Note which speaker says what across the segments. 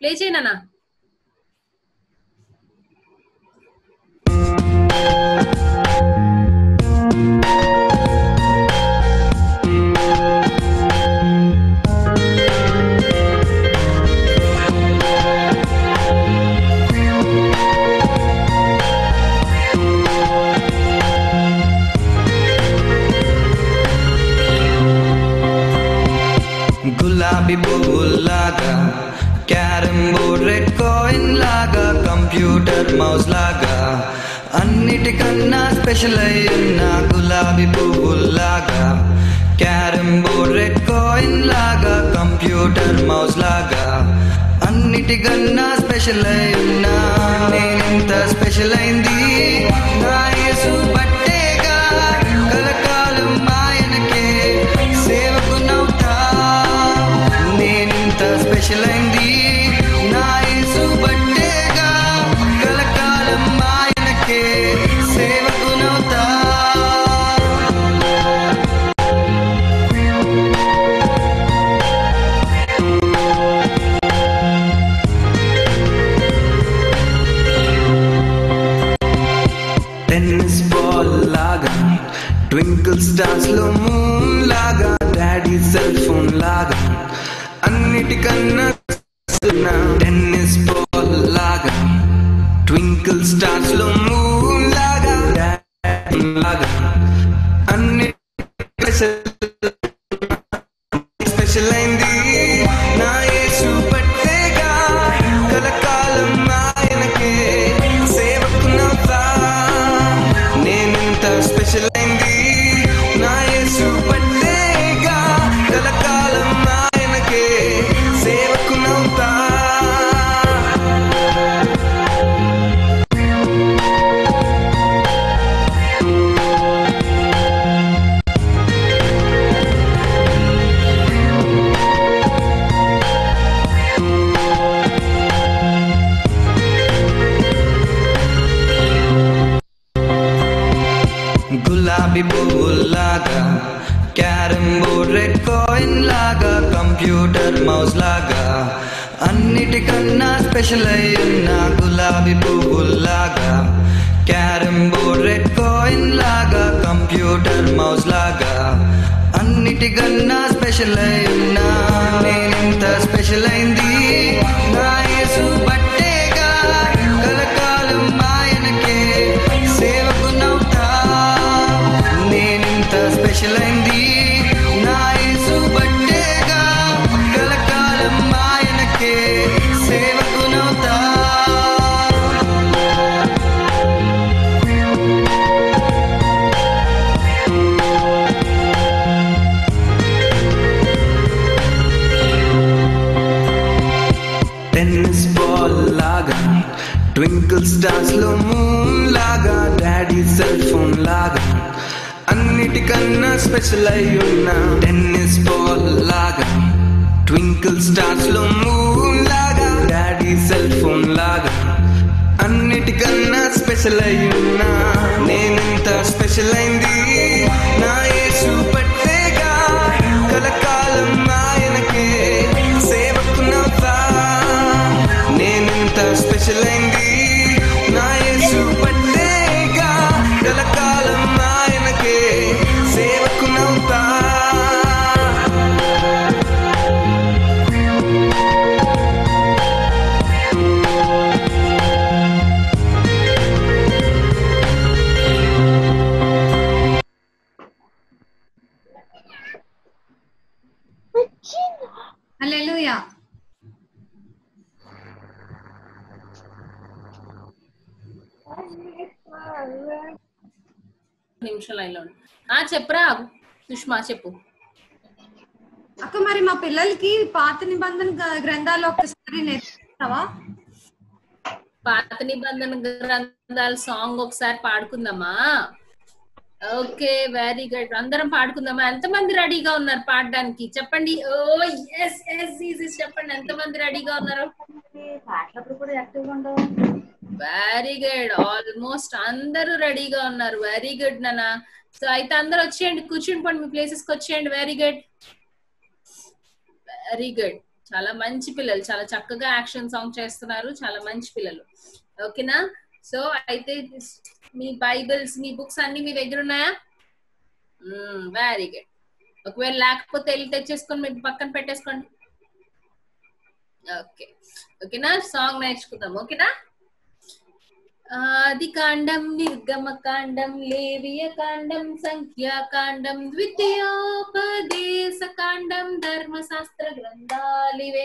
Speaker 1: Play చేయనా?
Speaker 2: గులాబీ పువ్వులాగా, క్యారమ్ బోర్డ్ రెడ్ కాయిన్ లాగా, కంప్యూటర్ మౌస్ లాగా, అన్నిటికన్నా స్పెషల్ అయ్యున్న గులాబీ పువ్వులాగా, క్యారమ్ బోర్డ్ రెడ్ కాయిన్ లాగా, కంప్యూటర్ మౌస్ లాగా, అన్నిటికన్నా స్పెషల్ అయ్యున్న నేనెంత స్పెషల్ అయింది నా యేసు బట్టేగా, కలకాలం ఆయనకే సేవకునవుతా. నేనింత స్పెషల్ అయింది నా యేసు బట్టేగా, కలకాలం ఆయనకే సేవకునవుతా. టెన్నిస్ బాల్ లాగా, ట్వింకిల్ స్టార్స్ లో మూన్ లాగా, డాడీ సెల్ ఫోన్ లాగా, అన్నిటికన్నా టెన్నిస్ బాల్ లాగా, ట్వింకిల్ స్టార్స్ లో మూన్ లాగా, డాడీ లాగా, అన్ని స్పెషల్ అయింది నా యేసు బట్టేగా, కలకాలం ఆయనకే సేవకునవుతా. నేనెంత స్పెషల్ అయింది నా యేసు బట్టేగా, కలకాలం ఆయనకే సేవకునవుతా. గులాబీ పువ్వులాగా, క్యారమ్ బోర్డ్ రెడ్ కాయిన్ లాగా, కంప్యూటర్ మౌస్ లాగా, అన్నిటికన్నా స్పెషల్ అయ్యున్న గులాబీ పువ్వులాగా, క్యారమ్ బోర్డ్ రెడ్ కాయిన్ లాగా, కంప్యూటర్ మౌస్ లాగా, అన్నిటికన్నా స్పెషల్ అయ్యున్న నేనెంత స్పెషల్ అయింది నా యేసు బట్టేగా, కలకాలం ఆయనకే సేవకునవుతా. నేనింత స్పెషల్ అయింది నా యేసు బట్టేగా, కలకాలం ఆయనకే సేవకునవుతా. టెన్నిస్ బాల్ లాగా, ట్వింకిల్ స్టార్స్ లో మూన్ లాగా, డాడీ సెల్ ఫోన్ లాగా, అన్నిటికన్నా స్పెషల్ అయ్యున్న టెన్నిస్ బాల్ లాగా, ట్వింకిల్ స్టార్స్ లో మూన్ లాగా, డాడీ సెల్ ఫోన్ లాగా, అన్నిటికన్నా స్పెషల్ అయ్యున్న నేనెంత స్పెషల్ అయింది నా యేసు బట్టేగా, కలకాలం ఆయనకే సేవకునవుతా. నేనెంత స్పెషల్ అయింది నా యేసు బట్టేగా, కలకాలం ఆయనకే సేవకునవుతా.
Speaker 1: హల్లెలూయా. నిమిషం లైన్లో ఉండు. చెప్పరా సుష్మా, చెప్పు.
Speaker 3: అక్క మరి మా పిల్లలకి పాత నిబంధన గ్రంథాలు ఒకసారి నేర్పిస్తావా?
Speaker 1: పాత నిబంధన గ్రంథాల సాంగ్ ఒకసారి పాడుకుందామా? Okay, very good. అందరం పాడుకుందామా? ఎంతమంది రెడీగా ఉన్నారు పాడడానికి? చెప్పండి. ఓ ఎస్ ఎస్ ఎస్ చెప్పండి, ఎంతమంది రెడీగా ఉన్నారు? వెరీ గుడ్, ఆల్మోస్ట్ అందరూ రెడీగా ఉన్నారు. వెరీ గుడ్ నాన్న. సో అయితే అందరూ వచ్చేయండి, కూర్చుని పోండి, మీ ప్లేసెస్ కి వచ్చేయండి. Very good, very good. చాలా మంచి పిల్లలు, చాలా చక్కగా యాక్షన్ సాంగ్ చేస్తున్నారు, చాలా మంచి పిల్లలు. ఓకేనా? సో అయితే మీ బైబిల్స్, మీ బుక్స్ అన్ని మీ దగ్గర ఉన్నాయా? Very good. ఒకవేళ లేకపోతే వెళ్ళి తెచ్చేసుకొని మీరు పక్కన పెట్టేసుకోండి. ఓకే, ఓకేనా? సాంగ్ నేర్చుకుందాం. ఓకేనా? ఆదికాండం, నిర్గమకాండం, లేవియకాండం, సంఖ్యాకాండం, ద్వితీయోపదేశకాండం, ధర్మశాస్త్ర గ్రంథాలివే.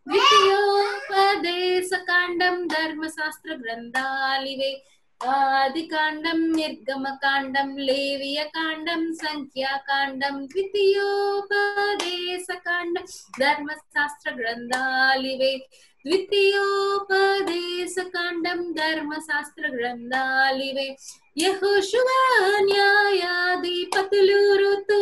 Speaker 1: ద్వితీయోపదేశకాండం, ధర్మశాస్త్ర గ్రంథాలివే. ఆదికాండం, నిర్గమకాండం, లేవియకాండం, సంఖ్యాకాండం, ద్వితీయోపదేశకాండం, ధర్మశాస్త్ర గ్రంథాలివే. ద్వితీయోపదేశకాండం, ధర్మశాస్త్ర గ్రంథాలివే. యెహోషువ, న్యాయాధిపతులు, ఋతు,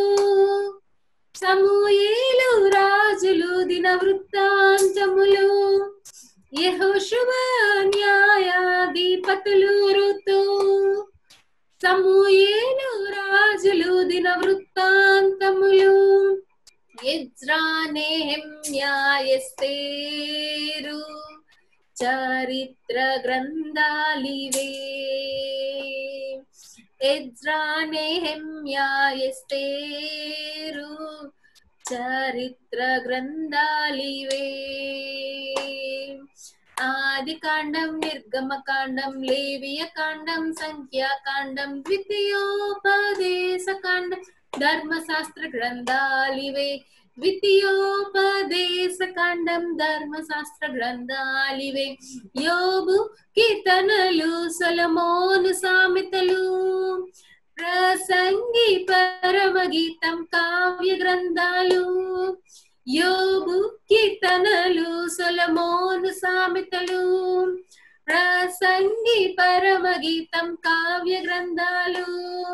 Speaker 1: సమూయేలు, రాజులు, దిన వృత్తాంతములు. యెహోషువ, న్యాయాధిపతులు, ఋతు, సమూయేలు, రాజులు, దిన వృత్తాంతములు. ఎజ్రా, నెహెమ్యా, ఎస్తేరు, చరిత్ర గ్రంథాలివే. ఎజ్రా, నెహెమ్యా, ఎస్తేరు, చరిత్ర గ్రంథాలివే. ఆదికాండం, నిర్గమకాండం, లేవియకాండం, సంఖ్యాకాండం, ద్వితీయోపదేశకాండం, ధర్మశాస్త్ర గ్రంథాలివే. ద్వితీయోపదేశకాండం, ధర్మశాస్త్ర గ్రంథాలివే. యోబు, కీర్తనలు, సొలొమోను సామెతలు, ప్రసంగి, పరమగీతం, కావ్య గ్రంథాలు. యోబు, కీర్తనలు, సొలొమోను సామెతలు, ప్రసంగి, పరమగీతం, కావ్య గ్రంథాలు.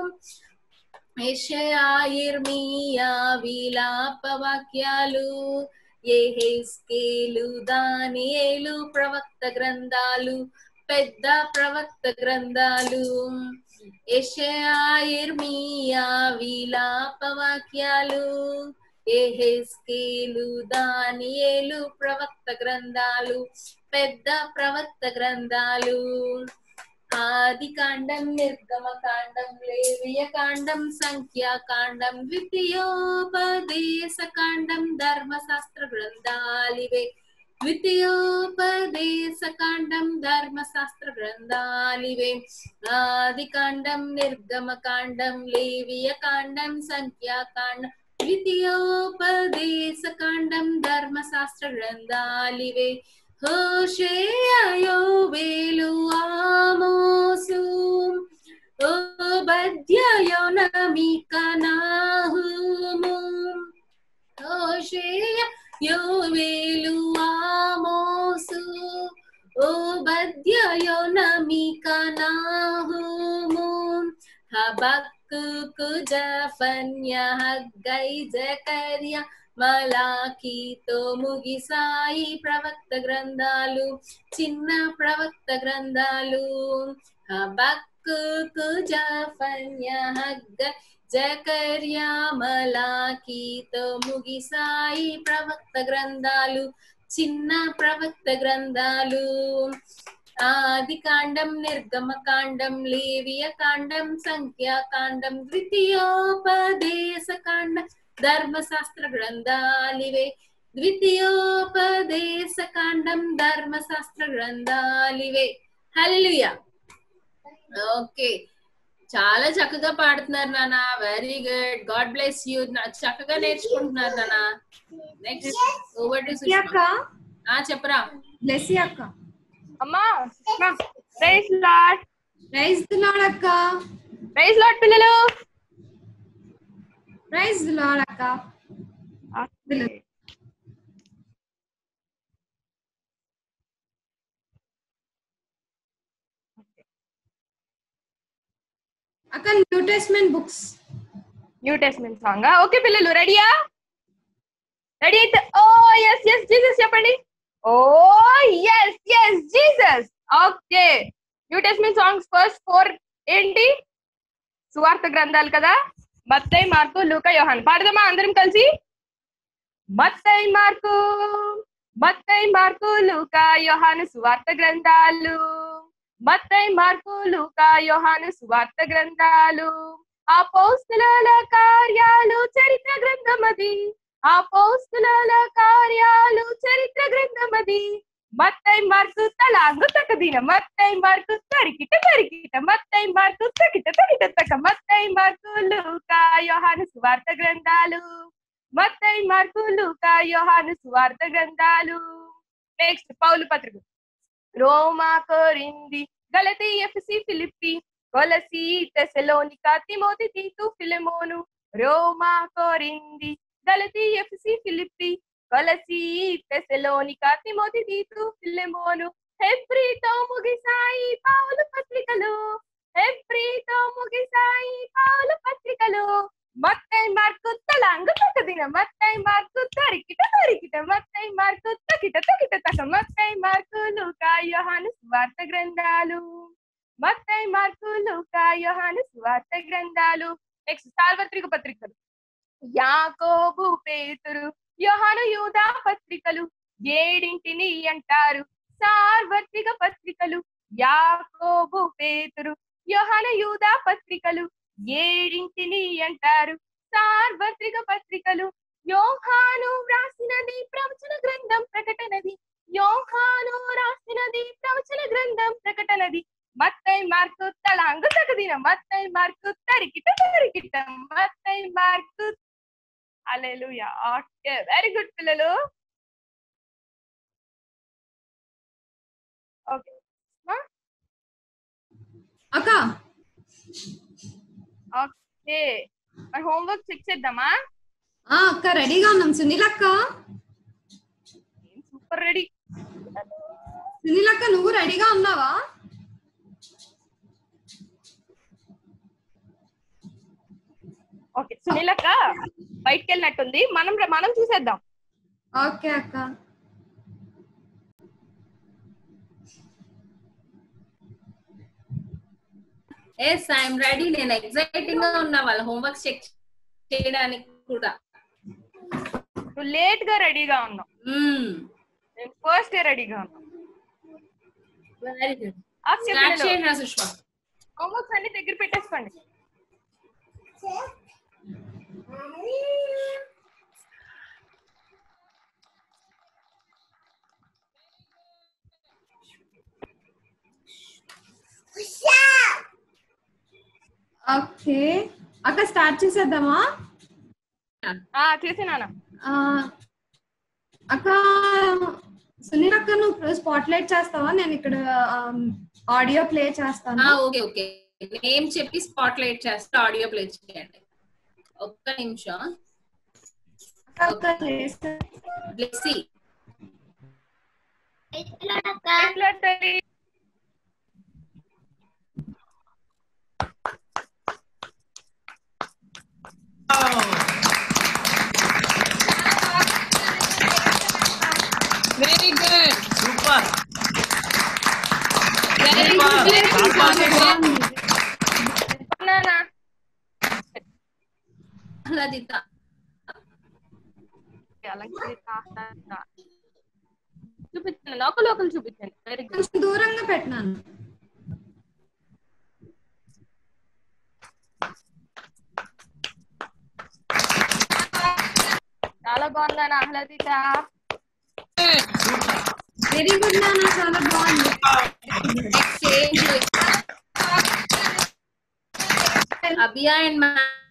Speaker 1: యెషయా, యిర్మీయా, విలాప వాక్యాలు. యెహెజ్కేలు, దానియేలు, ప్రవక్త గ్రంథాలు, పెద్ద ప్రవక్త గ్రంథాలు. యెషయా, యిర్మీయా, విలాప వాక్యాలు. యెహెజ్కేలు, దానియేలు, ప్రవక్త గ్రంథాలు, పెద్ద ప్రవక్త గ్రంథాలు. ఆదికాండం, నిర్గమకాండం, లేవియకాండం, సంఖ్యాకాండం, ద్వితీయోపదేశకాండం, ధర్మశాస్త్ర గ్రంథాలివే. ద్వితీయోపదేశకాండం, ధర్మశాస్త్ర గ్రంథాలివే. ఆదికాండం, నిర్గమకాండం, లేవియకాండం, సంఖ్యాకాండం, ద్వితీయోపదేశకాండం, ధర్మశాస్త్ర గ్రంథాలివే. హోషేయ, యోవేలు, ఆమోసు, ఓబద్య, యోనమీకా, నాహూము. హోషేయ, యోవేలు, ఆమోసు, ఓబద్య, యోనమీకా, నాహూము. హబక్కూకు, జెఫన్యా, హగ్గై, జకర్యా, మలాకీతో ముగిసాయి ప్రవక్త గ్రంథాలు, చిన్న ప్రవక్త గ్రంథాలు. హబక్కూకు, జెఫన్యా, హగ్గై, జకర్యా, మలాకీతో ముగిసాయి ప్రవక్త గ్రంథాలు, చిన్న ప్రవక్త గ్రంథాలు. ఆదికాండం, నిర్గమకాండం, లేవియకాండం, సంఖ్యాకాండం, ద్వితీయోపదేశకాండం, ధర్మశాస్త్ర గ్రంథాలివే. ద్వితీయోపదేశకాండం, ధర్మశాస్త్ర గ్రంథాలివే. హల్లెలూయా. ఓకే, చాలా చక్కగా పాడుతున్నారు నాన్న. Very good, God bless you. చక్కగా నేర్చుకుంటున్నారు నాన్న. Next over to Sushma. చెప్పరా.
Speaker 3: బ్లెస్ యూ అక్క.
Speaker 4: అమ్మా, praise lord.
Speaker 3: Praise the lord అక్క.
Speaker 4: ప్రైజ్ లార్డ్ పిల్లలు.
Speaker 3: ప్రైజ్ ది లార్డ్ అక్క. అక్క, new testament books.
Speaker 4: New testament song. Okay పిల్లలు, రెడీయా? రెడీ అయితే ఓ ఎస్ ఎస్ జీసస్ చెప్పండి. Oh yes yes Jesus. Okay, new testament songs first 4 ఏంటి? సువార్త గ్రంథాలు కదా. మత్తయి, మార్కు, లూకా, యోహాను. పాడదామా అందరం కలిసి? మత్తయి, మార్కు, మత్తయి మార్కు లూకా యోహాను సువార్త గ్రంథాలు. మత్తయి మార్కు లూకా యోహాను సువార్త గ్రంథాలు. అపోస్తలుల కార్యాలు చరిత్ర గ్రంథమది. అపోస్తలుల కార్యాలు చరిత్ర గ్రంథమది. మత్తయి మార్కు తలాంగు తకదిన మత్తయి మార్కు తరికిట తరికిట మత్తయి మార్కు తకిట తకిట తక మత్తయి మార్కు లూకా యోహాను సువార్త గ్రంథాలు. మత్తయి మార్కు లూకా యోహాను సువార్త గ్రంథాలు. నెక్స్ట్ పౌలు పత్రిక. రోమా, కొరింథీ, గలతీ, ఎఫెసీ, ఫిలిప్పీ, కొలసీ, తెసలోనికా, తిమోతి, తీతు, ఫిలెమోను. రోమా, కొరింథీ, గలతీ, ఎఫెసీ, ఫిలిప్పీ, కొలసీ, తెసలోనికా, తిమోతి, తీతు, ఫిలెమోను. హెబ్రీతో ముగిసాయి పౌలు పత్రికలు. హెబ్రీతో ముగిసాయి పౌలు పత్రికలు. మత్తయి మార్కు తలాంగు తకదిన మత్తయి మార్కు తరికిట తరికిట మత్తయి మార్కు తకిట తకిట తక మత్తయి మార్కు లూకా యోహాను సువార్త గ్రంథాలు. మత్తయి మార్కు లూకా యోహాను సువార్త గ్రంథాలు. నెక్స్ట్ సార్వత్రిక పత్రికలు. యాకోబు, పేతురు, యోహాను, యూదా పత్రికలు. ఏడింటిని అంటారు సార్వత్రిక పత్రికలు. యాకోబు, పేతురు, యోహాను, యూదా పత్రికలు. ఏడింటిని అంటారు సార్వత్రిక పత్రికలు. యోహాను వ్రాసినది ప్రవచన గ్రంథం ప్రకటనది. యోహాను రాసినది ప్రవచన గ్రంథం ప్రకటనది. మత్తయి మార్కు తలాంగు తకదిన మత్తయి మార్కు తరికిట తరికిట మత్తయి మార్కు. హల్లెలూయా. ఓకే, వెరీ గుడ్ పిల్లలు. ఓకే
Speaker 3: అక్క
Speaker 4: ఓకే, మరి హోంవర్క్ చెక్ చేద్దామా?
Speaker 3: అక్క రెడీగా ఉన్నాం. సునీల్ అక్క,
Speaker 4: సూపర్ రెడీ.
Speaker 3: సునీల్ అక్క నువ్వు రెడీగా ఉన్నావా?
Speaker 4: ఓకే, సునీల్ అక్క బయటికి వెళ్ళినట్టుంది. మనం చూసేద్దాం.
Speaker 3: ఓకే అక్క.
Speaker 1: Yes I'm ready. నేను ఎక్సైటింగ్ గా ఉన్నా వాళ్ళ హోంవర్క్ చెక్ చేయడానికి కూడా.
Speaker 4: నువ్వు లేట్ గా రెడీగా ఉన్నావు. నేను ఫస్ట్ రెడీగా ఉన్నా.
Speaker 1: Very good. స్టార్ట్ చేయండి సుష్మా.
Speaker 4: హోంవర్క్స్ అన్ని దగ్గర పెట్టేసుకోండి.
Speaker 3: ఓకే అక్క, స్టార్ట్ చేసేద్దామా?
Speaker 4: చేసినానా
Speaker 3: అక్క? సునీల్ అక్క నువ్వు స్పాట్ లైట్ చేస్తావా? నేను ఇక్కడ ఆడియో ప్లే చేస్తాను.
Speaker 1: ఓకే ఓకే, నేమ్ చెప్పి స్పాట్ లైట్ చేస్తా, ఆడియో ప్లే చేయండి. ఒక్క నిమిషం. Blessy
Speaker 5: very good, super,
Speaker 3: very good.
Speaker 1: Ahladita
Speaker 4: చూపించండి, లోకల్ చూపించండి. Very good.
Speaker 3: కొంచెం దూరంగా పెట్టినాను.
Speaker 4: చాలా బాగుందా ఆహ్లాదిత?
Speaker 3: వెరీ గుడ్ నాన్న, చాలా బాగుంది.
Speaker 1: అభియా అండ్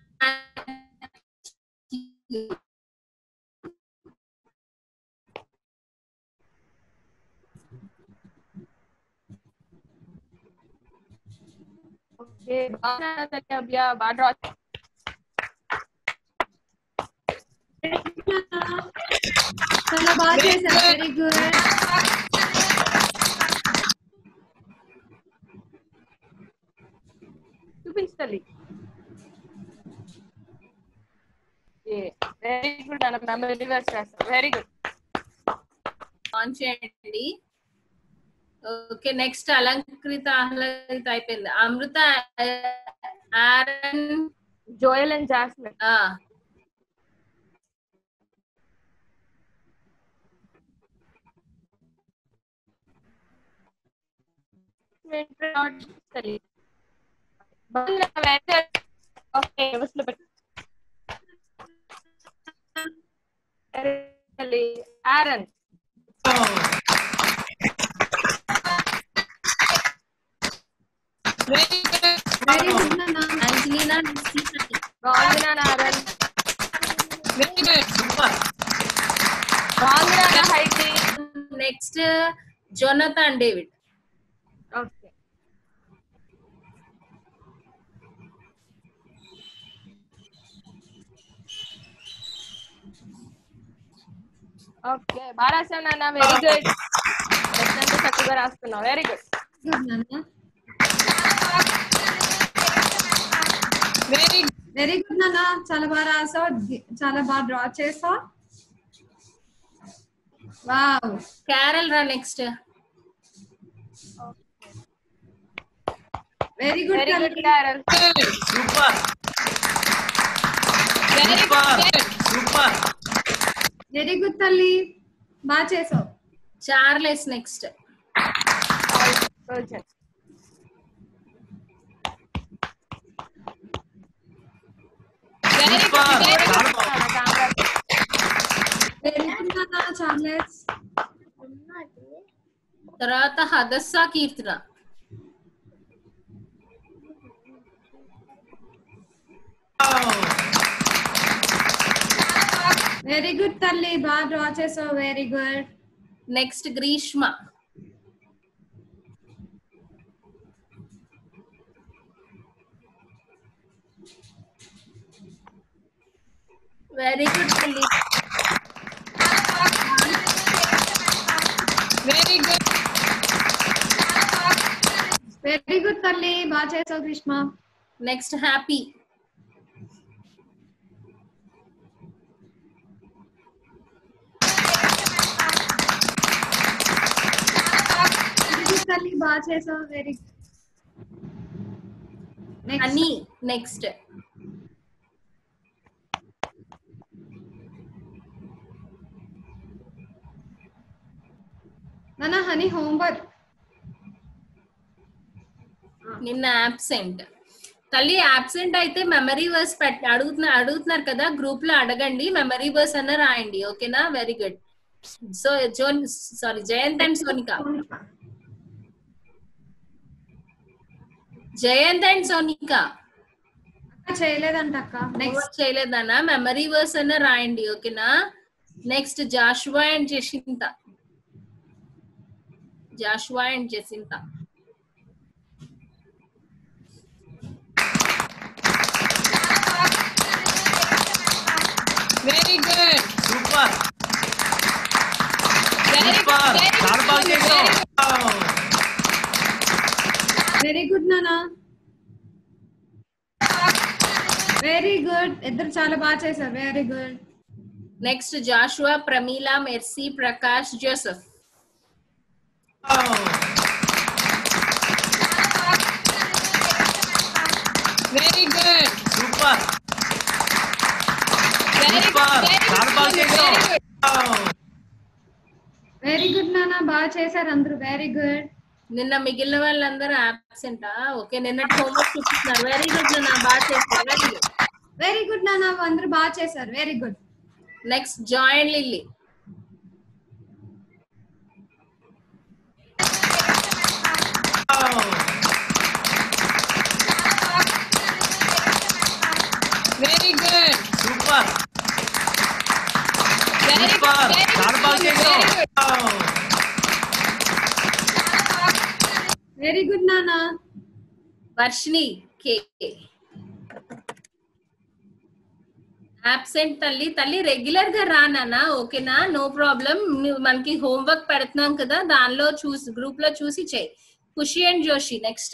Speaker 4: ఓకే, అభియా బాగా డ్రా.
Speaker 3: చాలా బాగా చేశారు. Very good.
Speaker 4: చూపించాలి. వెరీ గుడ్ అన్న, మెమరీ వర్క్ చేస్తారు. Very good.
Speaker 1: ఆన్ చేయండి. ఓకే, నెక్స్ట్ అలంకృత ఆహ్లాదిత అయిపోయింది. Amrita, Aaron,
Speaker 4: Joel and Jasmine. Okay Aaron
Speaker 5: Very good.
Speaker 3: Very good నాన్న.
Speaker 1: అంజలినా
Speaker 4: బాగుంది నాన్న ఆరన్
Speaker 5: Very good. Super.
Speaker 4: బాగుంది నాన్న హైటీ
Speaker 1: next Jonathan David.
Speaker 4: Okay okay బాగా రాసావు నాన్న వెరీ గుడ్ ఎంత చక్కగా రాస్తున్నావు వెరీ గుడ్
Speaker 3: గుడ్ నాన్న.
Speaker 5: Very good.
Speaker 3: వెరీ గుడ్ నాన్న. చాలా బాగా రాసావు, చాలా బాగా డ్రా చేసావు. వావ్.
Speaker 1: క్యారల్ రా next.
Speaker 3: Very good
Speaker 4: very good
Speaker 3: తల్లి.
Speaker 4: Carol
Speaker 5: Super. Very good. Super.
Speaker 3: Very good తల్లి, బాగా చేసావు.
Speaker 1: Charles next.
Speaker 5: Very good.
Speaker 3: Very good నాన్న చార్లెస్.
Speaker 1: తర్వాత హదస్సా కీర్తన.
Speaker 3: వెరీ గుడ్ తల్లి, బాగా డ్రా చేసావు. Very good.
Speaker 1: Next Grishma. Very good తల్లి.
Speaker 5: Very good.
Speaker 3: వెరీ గుడ్ తల్లి, బాగా చేసావు Greeshma.
Speaker 1: Next happy.
Speaker 3: Very good తల్లి, బాగా చేసావు. Very good.
Speaker 1: Honey next.
Speaker 3: నాన్న హనీ హోంవర్క్.
Speaker 1: నిన్న అబ్సెంట్. తల్లి అబ్సెంట్ అయితే మెమరీ వర్స్ అడుగుతున్నారు కదా, గ్రూప్ లో అడగండి, మెమరీ వర్స్ అన్న రాయండి. ఓకేనా? Very good. So Jayant and Sonika. Jayant and Sonika
Speaker 3: అక్క చేయలేదంట అక్క. నెక్స్ట్
Speaker 1: చేయలేదన్నా, మెమరీ వర్స్ అన్న రాయండి. ఓకేనా? Next Joshua and Jacinta. Joshua and Jacinta.
Speaker 5: Very good. Super. Very good. చాలా బాగా చేసావు.
Speaker 3: వెరీ గుడ్ నానా. వెరీ గుడ్, ఇద్దరు చాలా బాగా చేశారు. Very good.
Speaker 1: Next Joshua, Pramila, Mercy, Prakash, Joseph.
Speaker 5: Very good. Super. చాలా బాగా చేసావు.
Speaker 3: వెరీ గుడ్ నానా, బాగా చేశారు అందరూ. Very good.
Speaker 1: నిన్న మిగిలిన వాళ్ళందరూ అబ్సెంటా? ఓకే, నిన్నటి హోంవర్క్ చూపిస్తున్నారు. వెరీ గుడ్ నాన్న, బాగా చేశారు. Very good.
Speaker 3: వెరీ గుడ్ నానా, అందరూ బాగా చేశారు. Very good.
Speaker 1: Next Joy and Lily.
Speaker 5: Very good. Super. చాలా బాగా చేసావు.
Speaker 3: వెరీ గుడ్ నానా.
Speaker 1: వర్షిని కే. అబ్సెంట్ తల్లి రెగ్యులర్ గా రానా? ఓకేనా? No problem. మనకి హోంవర్క్ పెడుతున్నాం కదా, దానిలో చూసి గ్రూప్ లో చూసి చేయి. Khushi and Joshi next.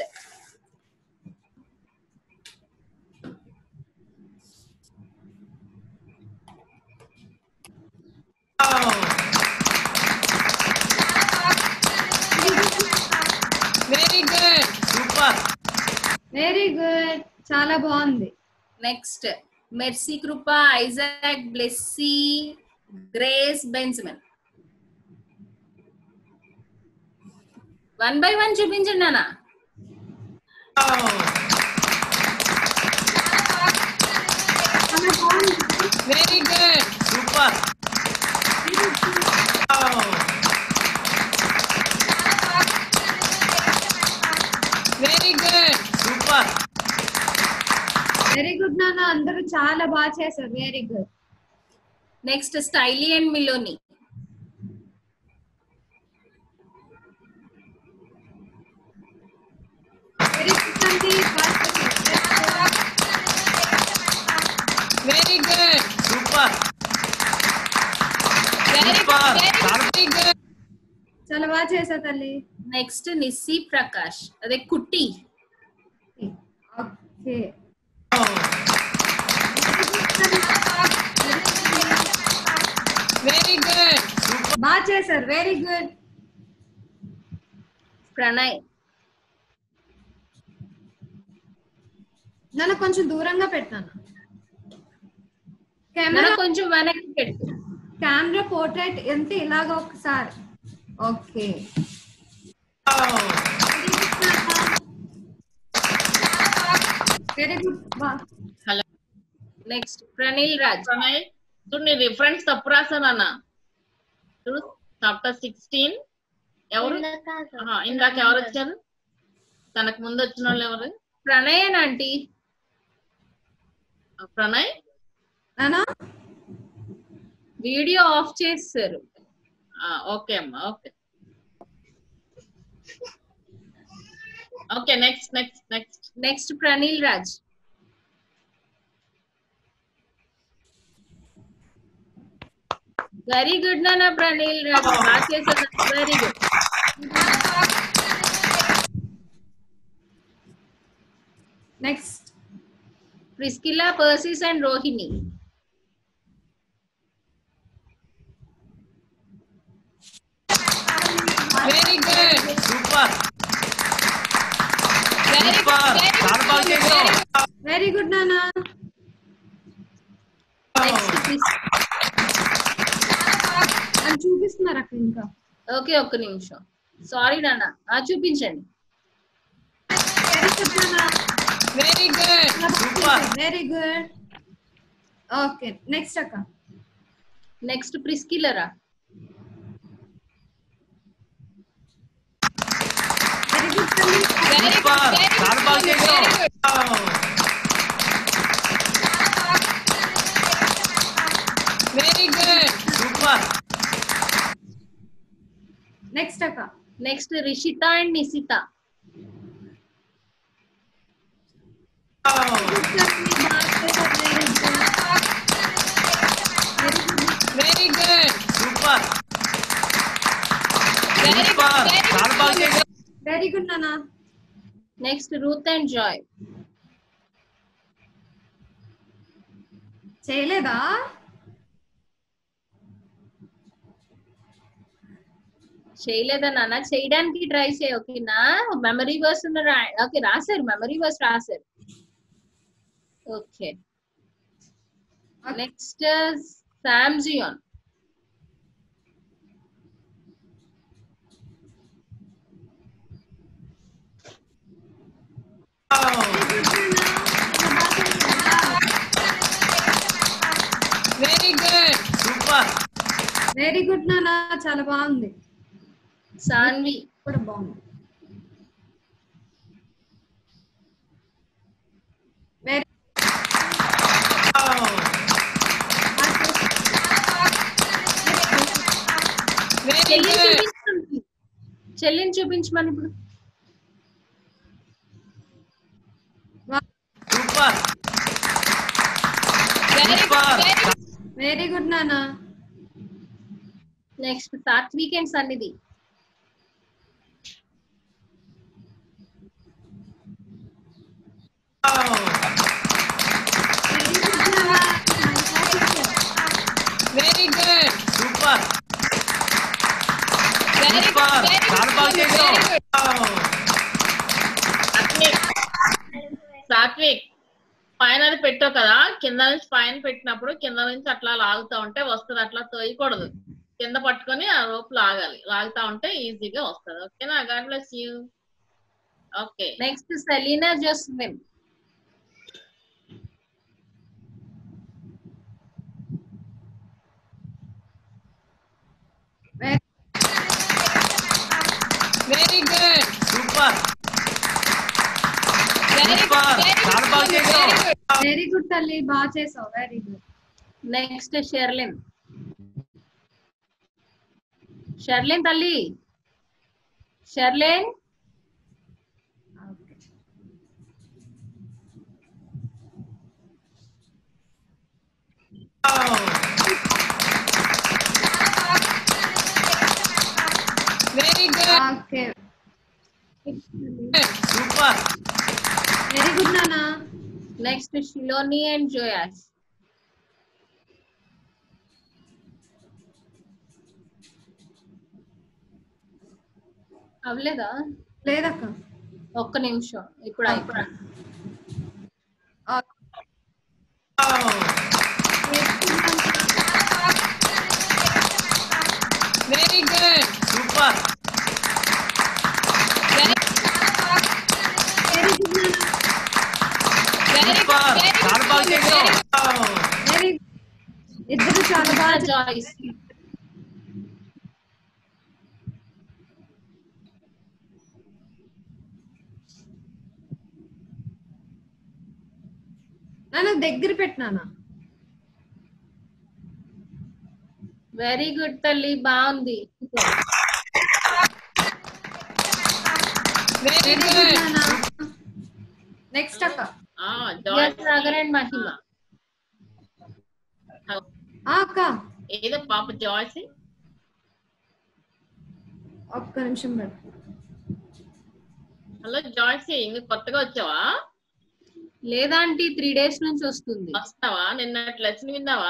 Speaker 5: Very good. Super.
Speaker 3: Very good, చాలా బాగుంది.
Speaker 1: Next Mercy, Kripa, Isaac, Blessy, Grace, Benjamin. 1 by 1 చూపించండి నాన్న.
Speaker 5: Very good super very good super
Speaker 3: very good నాన్న, అందరూ చాలా బాగా చేశారు. Very good.
Speaker 1: నెక్స్ట్ స్టైలీ అండ్ మిలోని.
Speaker 3: వెరీ గుడ్ అండి,
Speaker 5: very good super very good
Speaker 3: చాలా బాగా చేశారు తల్లి.
Speaker 1: నెక్స్ట్ నిస్సి ప్రకాష్, అదే కుట్టి.
Speaker 3: ఓకే,
Speaker 5: వెరీ గుడ్
Speaker 3: బాగా చేశారు. Very good.
Speaker 1: ప్రణయ్.
Speaker 3: నన్ను కొంచెం దూరంగా పెట్టాను.
Speaker 1: నాన్న
Speaker 3: కెమెరా
Speaker 1: కొంచెం వెనక్కి పెట్టు.
Speaker 3: కెమెరా పోర్ట్రేట్ ఎంత ఇలాగ ఒకసారి. Okay, very good.
Speaker 5: Hello
Speaker 1: next Praneel Raj.
Speaker 6: Pranay చూడు, నీ రిఫరెన్స్ తప్పు రాసానన్న. చూడు చాప్టర్ 16 ఎవరు ఇందాక ఎవరు వచ్చారు? తనకు ముందు వచ్చిన వాళ్ళు ఎవరు?
Speaker 1: ప్రణయ్ అని ఆంటీ.
Speaker 6: ప్రణయ్
Speaker 3: నానా
Speaker 1: వీడియో ఆఫ్ చేస్తారు.
Speaker 6: ఓకే అమ్మా, okay okay. Next next next
Speaker 1: next Praneel Raj. Very good నాన్న ప్రణీల్ రాజ్, బాగా చేశారు. Very good.
Speaker 3: Next
Speaker 1: Priscilla, Persis and Rohini.
Speaker 5: Very good super super చాలా బాగా చేసావు.
Speaker 3: వెరీ గుడ్ నానా.
Speaker 1: నెక్స్ట్
Speaker 3: అని చూపిస్తున్నారు అక్కడ ఇంకా.
Speaker 1: ఓకే, ఒక్క నిమిషం. సారీ నాన్న, చూపించండి.
Speaker 3: వెరీ గుడ్ నానా,
Speaker 5: very good super
Speaker 3: very good. Okay, next అక్క.
Speaker 1: నెక్స్ట్ ప్రిస్కిల్లరా.
Speaker 3: వెరీ గుడ్ తల్లి.
Speaker 5: సూపర్ చాలా బాగా చేసావు. వెరీ గుడ్ సూపర్
Speaker 3: నెక్స్ట్ అక్క.
Speaker 1: Next Rishita and Nishita.
Speaker 5: Very good super super చాలా బాగా చేసావు.
Speaker 3: వెరీ గుడ్ నానా.
Speaker 1: Next Ruth and Joy.
Speaker 3: చేయలేదా?
Speaker 1: చేయలేదా నాన్న? చేయడానికి ట్రై చేయ. ఓకేనా? మెమరీ వర్స్ ఓకే రాశారు, మెమరీ వర్స్ రాశారు. ఓకే, నెక్స్ట్ సామ్జియాన్.
Speaker 5: Very good super
Speaker 3: very good నానా, చాలా బాగుంది.
Speaker 1: సాన్వి.
Speaker 3: కూడా బాగుంది. వెరీ
Speaker 5: వెరీ గుడ్
Speaker 1: చెల్లిని చూపించమని ఇప్పుడు.
Speaker 5: సూపర్ సూపర్
Speaker 3: వెరీ గుడ్ నానా.
Speaker 1: Next Satvik and Sannidhi.
Speaker 5: Very good super super చాలా బాగా చేసావు.
Speaker 6: సాత్విక్ పైన పెట్టావు కదా, కింద నుంచి పైన పెట్టినప్పుడు కింద నుంచి అట్లా లాగుతా ఉంటే వస్తుంది, అట్లా తోయకూడదు. కింద పట్టుకొని ఆ రోప్ లాగాలి, లాగుతా ఉంటే ఈజీగా వస్తుంది. ఓకేనా? God bless you. Okay,
Speaker 1: next Selina Joswin.
Speaker 5: Very good, super super, చాలా బాగా చేసావు.
Speaker 3: వెరీ గుడ్ తల్లి, బాగా చేసావు. Very good.
Speaker 1: Next Sherlin. Sherlin తల్లి, Sherlin.
Speaker 5: Very good,
Speaker 3: okay,
Speaker 5: super
Speaker 3: very good నానా.
Speaker 1: నెక్స్ట్ షిలోని అండ్ జోయాస్. అవ్వలేదా?
Speaker 3: లేదక్క.
Speaker 1: ఒక్క నిమిషం, ఇప్పుడు అయిపోయింది.
Speaker 5: వెరీ గుడ్, సూపర్ సూపర్, చాలా బాగా చేసావు.
Speaker 3: వెరీ ఇద్దరు చాలా బాగా
Speaker 1: జాయిస్.
Speaker 3: నన్ను దగ్గర పెట్టినానా.
Speaker 1: వెరీ గుడ్ తల్లి, బాగుంది.
Speaker 5: వెరీ గుడ్,
Speaker 3: నెక్స్ట్ అక్క.
Speaker 1: సాగర్ అండ్ మహిమ.
Speaker 3: అక్క
Speaker 6: ఏదో పాప జాయ్స్.
Speaker 3: ఒక్క నిమిషం మేడం.
Speaker 6: హలో జాయ్స్, నువ్వు కొత్తగా వచ్చావా?
Speaker 1: లేదా ఆంటీ, 3 days నుంచి వస్తుంది.
Speaker 6: వస్తావా? నిన్న లెసన్ విన్నావా?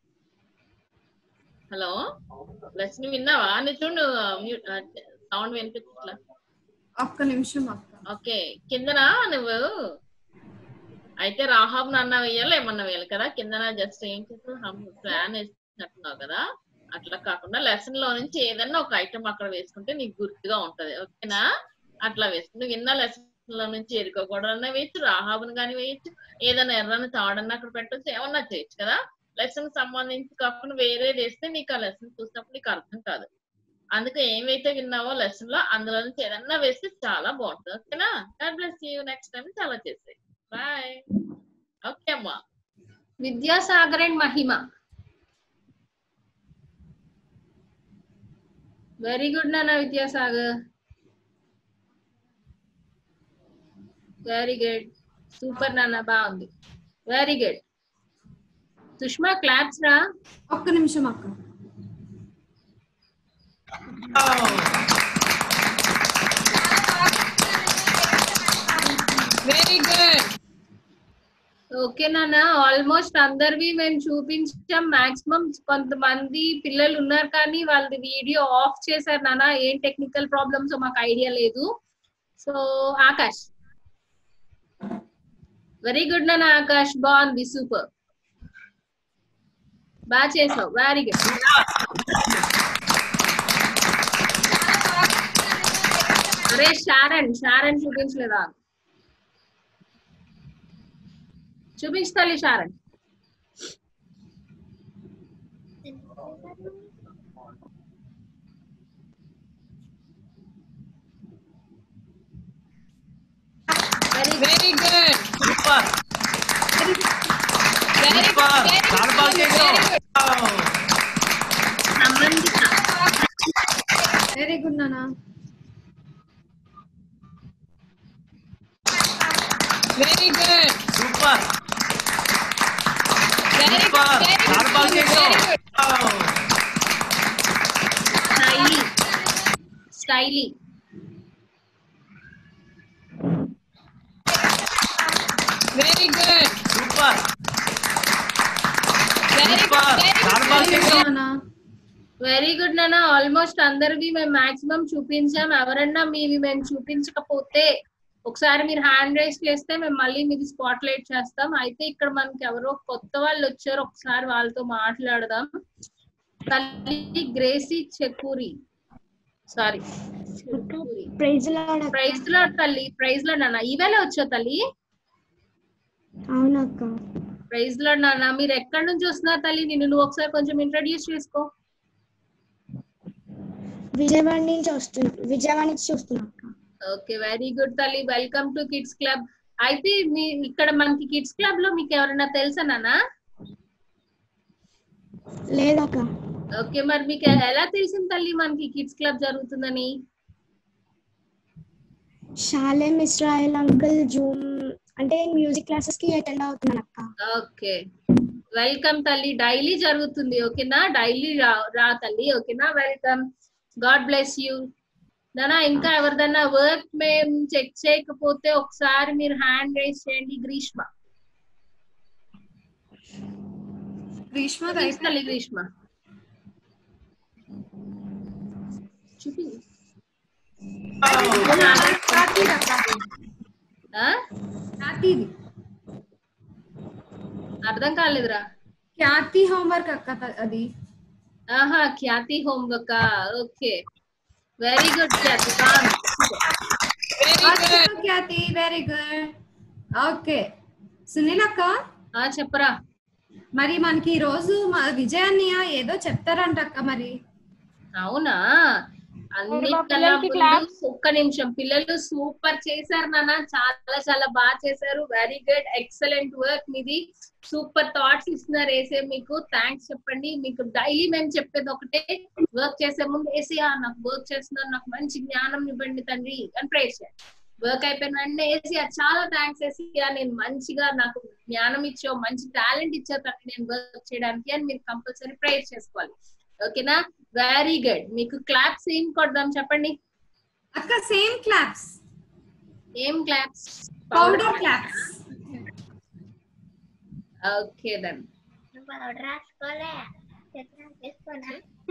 Speaker 6: హలో, లెసన్ విన్నావా? నీ చూడు, సౌండ్ వినిపించట్లా.
Speaker 3: ఒక్క నిమిషం అక్క.
Speaker 6: ఓకే, కిందనా నువ్వు అయితే రాహాబ్ అన్న వేయాలి, ఏమన్నా వేయాలి కదా కిందన. జస్ట్ ఏం చేస్తావు, ప్లాన్ వేసినట్టున్నావు కదా. అట్లా కాకుండా లెసన్ లో నుంచి ఏదన్నా ఒక ఐటమ్ అక్కడ వేసుకుంటే నీకు గుర్తుగా ఉంటది. ఓకేనా? అట్లా వేసుకుంటే విన్న లెసన్ లో నుంచి ఎరుకోకూడదన్నా వేయచ్చు, రాహాబుని కానీ వేయచ్చు, ఏదైనా ఎర్రని తాడన్నా అక్కడ పెట్టచ్చు, ఏమన్నా చేయొచ్చు కదా. లెసన్ సంబంధించి కాకుండా వేరే వేస్తే నీకు ఆ లెసన్ చూసినప్పుడు నీకు అర్థం కాదు. అందుకే ఏమైతే విన్నావో లెసన్ లో అందులో నుంచి ఏదన్నా వేస్తే చాలా బాగుంటుంది. ఓకేనా? God bless you. Next time చాలా చేస్తాయి. బాయ్. ఓకే అమ్మా.
Speaker 1: Vidyasagar and Mahima. Very good నాన్న విద్యాసాగర్. వెరీ గుడ్, సూపర్ నాన్న, బాగుంది. Very good. సుష్మా క్లాప్స్ రా.
Speaker 3: ఒక్క నిమిషం అక్క.
Speaker 5: Very good.
Speaker 1: ఓకే నాన్న, ఆల్మోస్ట్ అందరివి మేము చూపించాం. మాక్సిమం కొంతమంది పిల్లలు ఉన్నారు కానీ వాళ్ళది వీడియో ఆఫ్ చేశారు నాన్న. ఏం టెక్నికల్ ప్రాబ్లమ్స్ మాకు ఐడియా లేదు. సో ఆకాష్, వెరీ గుడ్ నాన్న. ఆకాష్ బాగుంది, సూపర్, బాగా చేసావు. Very good. అరే షారన్, షారన్ చూపించలేదా? చూపించాలి Sharon.
Speaker 5: Very good, super super, చాలా బాగా చేసావు.
Speaker 1: సంబంధిత.
Speaker 3: వెరీ గుడ్ నానా.
Speaker 5: వెరీ గుడ్, సూపర్ సూపర్, చాలా బాగా చేసావు.
Speaker 1: స్టైలీ, స్టైలీ.
Speaker 5: వెరీ గుడ్, సూపర్ సూపర్, చాలా బాగా చేసావు.
Speaker 3: నానా
Speaker 1: వెరీ గుడ్ నాన్న. ఆల్మోస్ట్ అందరివి మేము మాక్సిమం చూపించాం. ఎవరన్నా మీవి మేము చూపించకపోతే ఒకసారి మీరు హ్యాండ్ రైస్ చేస్తే మేము మళ్ళీ మీది స్పాట్ లైట్ చేస్తాం. అయితే ఇక్కడ మనకి ఎవరో కొత్త వాళ్ళు వచ్చారు, ఒకసారి వాళ్ళతో మాట్లాడదాం. తల్లి Gracie Chekuri sorry
Speaker 7: praise lord అక్క.
Speaker 1: ప్రైజ్ లో తల్లి ప్రైజ్ లో నాన్న ఈవేళ వచ్చావు తల్లి
Speaker 7: అవునక్క.
Speaker 1: ప్రైజ్ లో నాన్న మీరు ఎక్కడి నుంచి వస్తున్నారు తల్లి నువ్వు ఒకసారి కొంచెం ఇంట్రడ్యూస్ చేసుకో
Speaker 7: విజయవాడ నుంచి చూస్తున్నా అక్క.
Speaker 1: ఓకే వెరీ గుడ్ తల్లి వెల్కమ్ టు కిడ్స్ క్లబ్ అయితే మీ ఇక్కడ మనకి కిడ్స్ క్లబ్ లో మీకు ఎవరైనా తెలుసా నాన్న
Speaker 7: లేదక్క.
Speaker 1: ఓకే మరి మీకు ఎలా తెలిసింది తల్లి మనకి కిడ్స్ క్లబ్ జరుగుతుందని
Speaker 7: షాలేం ఇస్రాయల్ అంకుల్ జూమ్ అంటే మ్యూజిక్ క్లాసెస్ కి అటెండ్ అవుతున్నాను అక్క.
Speaker 1: ఓకే వెల్కమ్ తల్లి డైలీ జరుగుతుంది ఓకేనా డైలీ రా తల్లి ఓకేనా వెల్కమ్ గాడ్ బ్లెస్ యూ నానా ఇంకా ఎవరిదన్నా వర్క్ మేము చెక్ చేయకపోతే ఒకసారి మీరు హ్యాండ్ రైజ్ చేయండి గ్రీష్మ తల్లి గ్రీష్మ చూపి అర్థం కాలేదురా
Speaker 3: ఖ్యాతి హోంవర్క్ అక్క అది.
Speaker 1: ఆహా Khyati homework okay very good Khyati
Speaker 3: Khyati very good. Okay Sunil అక్క
Speaker 1: చెప్పరా
Speaker 3: మరి మనకి ఈ రోజు విజయాన్ని ఏదో చెప్తారంట అక్క మరి.
Speaker 1: అవునా అన్నిటికన్నా ఒక్క నిమిషం పిల్లలు సూపర్ చేశారు నాన్న చాలా చాలా బాగా చేశారు వెరీ గుడ్ ఎక్సలెంట్ వర్క్ మీది సూపర్ థాట్స్ ఇస్తున్నారు వేసే మీకు థ్యాంక్స్ చెప్పండి మీకు డైలీ మేము చెప్పేది ఒకటే వర్క్ చేసే ముందు వేసియా నాకు వర్క్ చేస్తున్నారు నాకు మంచి జ్ఞానం ఇవ్వండి తండ్రి అని ప్రేర్ చేయాలి వర్క్ అయిపోయిన వెంటనే వేసియా చాలా థ్యాంక్స్ వేసియా నేను మంచిగా నాకు జ్ఞానం ఇచ్చావు మంచి టాలెంట్ ఇచ్చావు తండ్రి నేను వర్క్ చేయడానికి అని మీరు కంపల్సరీ ప్రేర్ చేసుకోవాలి ఓకేనా వెరీ గుడ్ మీకు క్లాప్స్ ఏం కొడదాం చెప్పండి
Speaker 3: అక్క సేమ్ క్లాప్స్
Speaker 1: ఏం claps
Speaker 3: powder claps
Speaker 1: okay then
Speaker 7: powder రాసుకోలే చేసుకోనా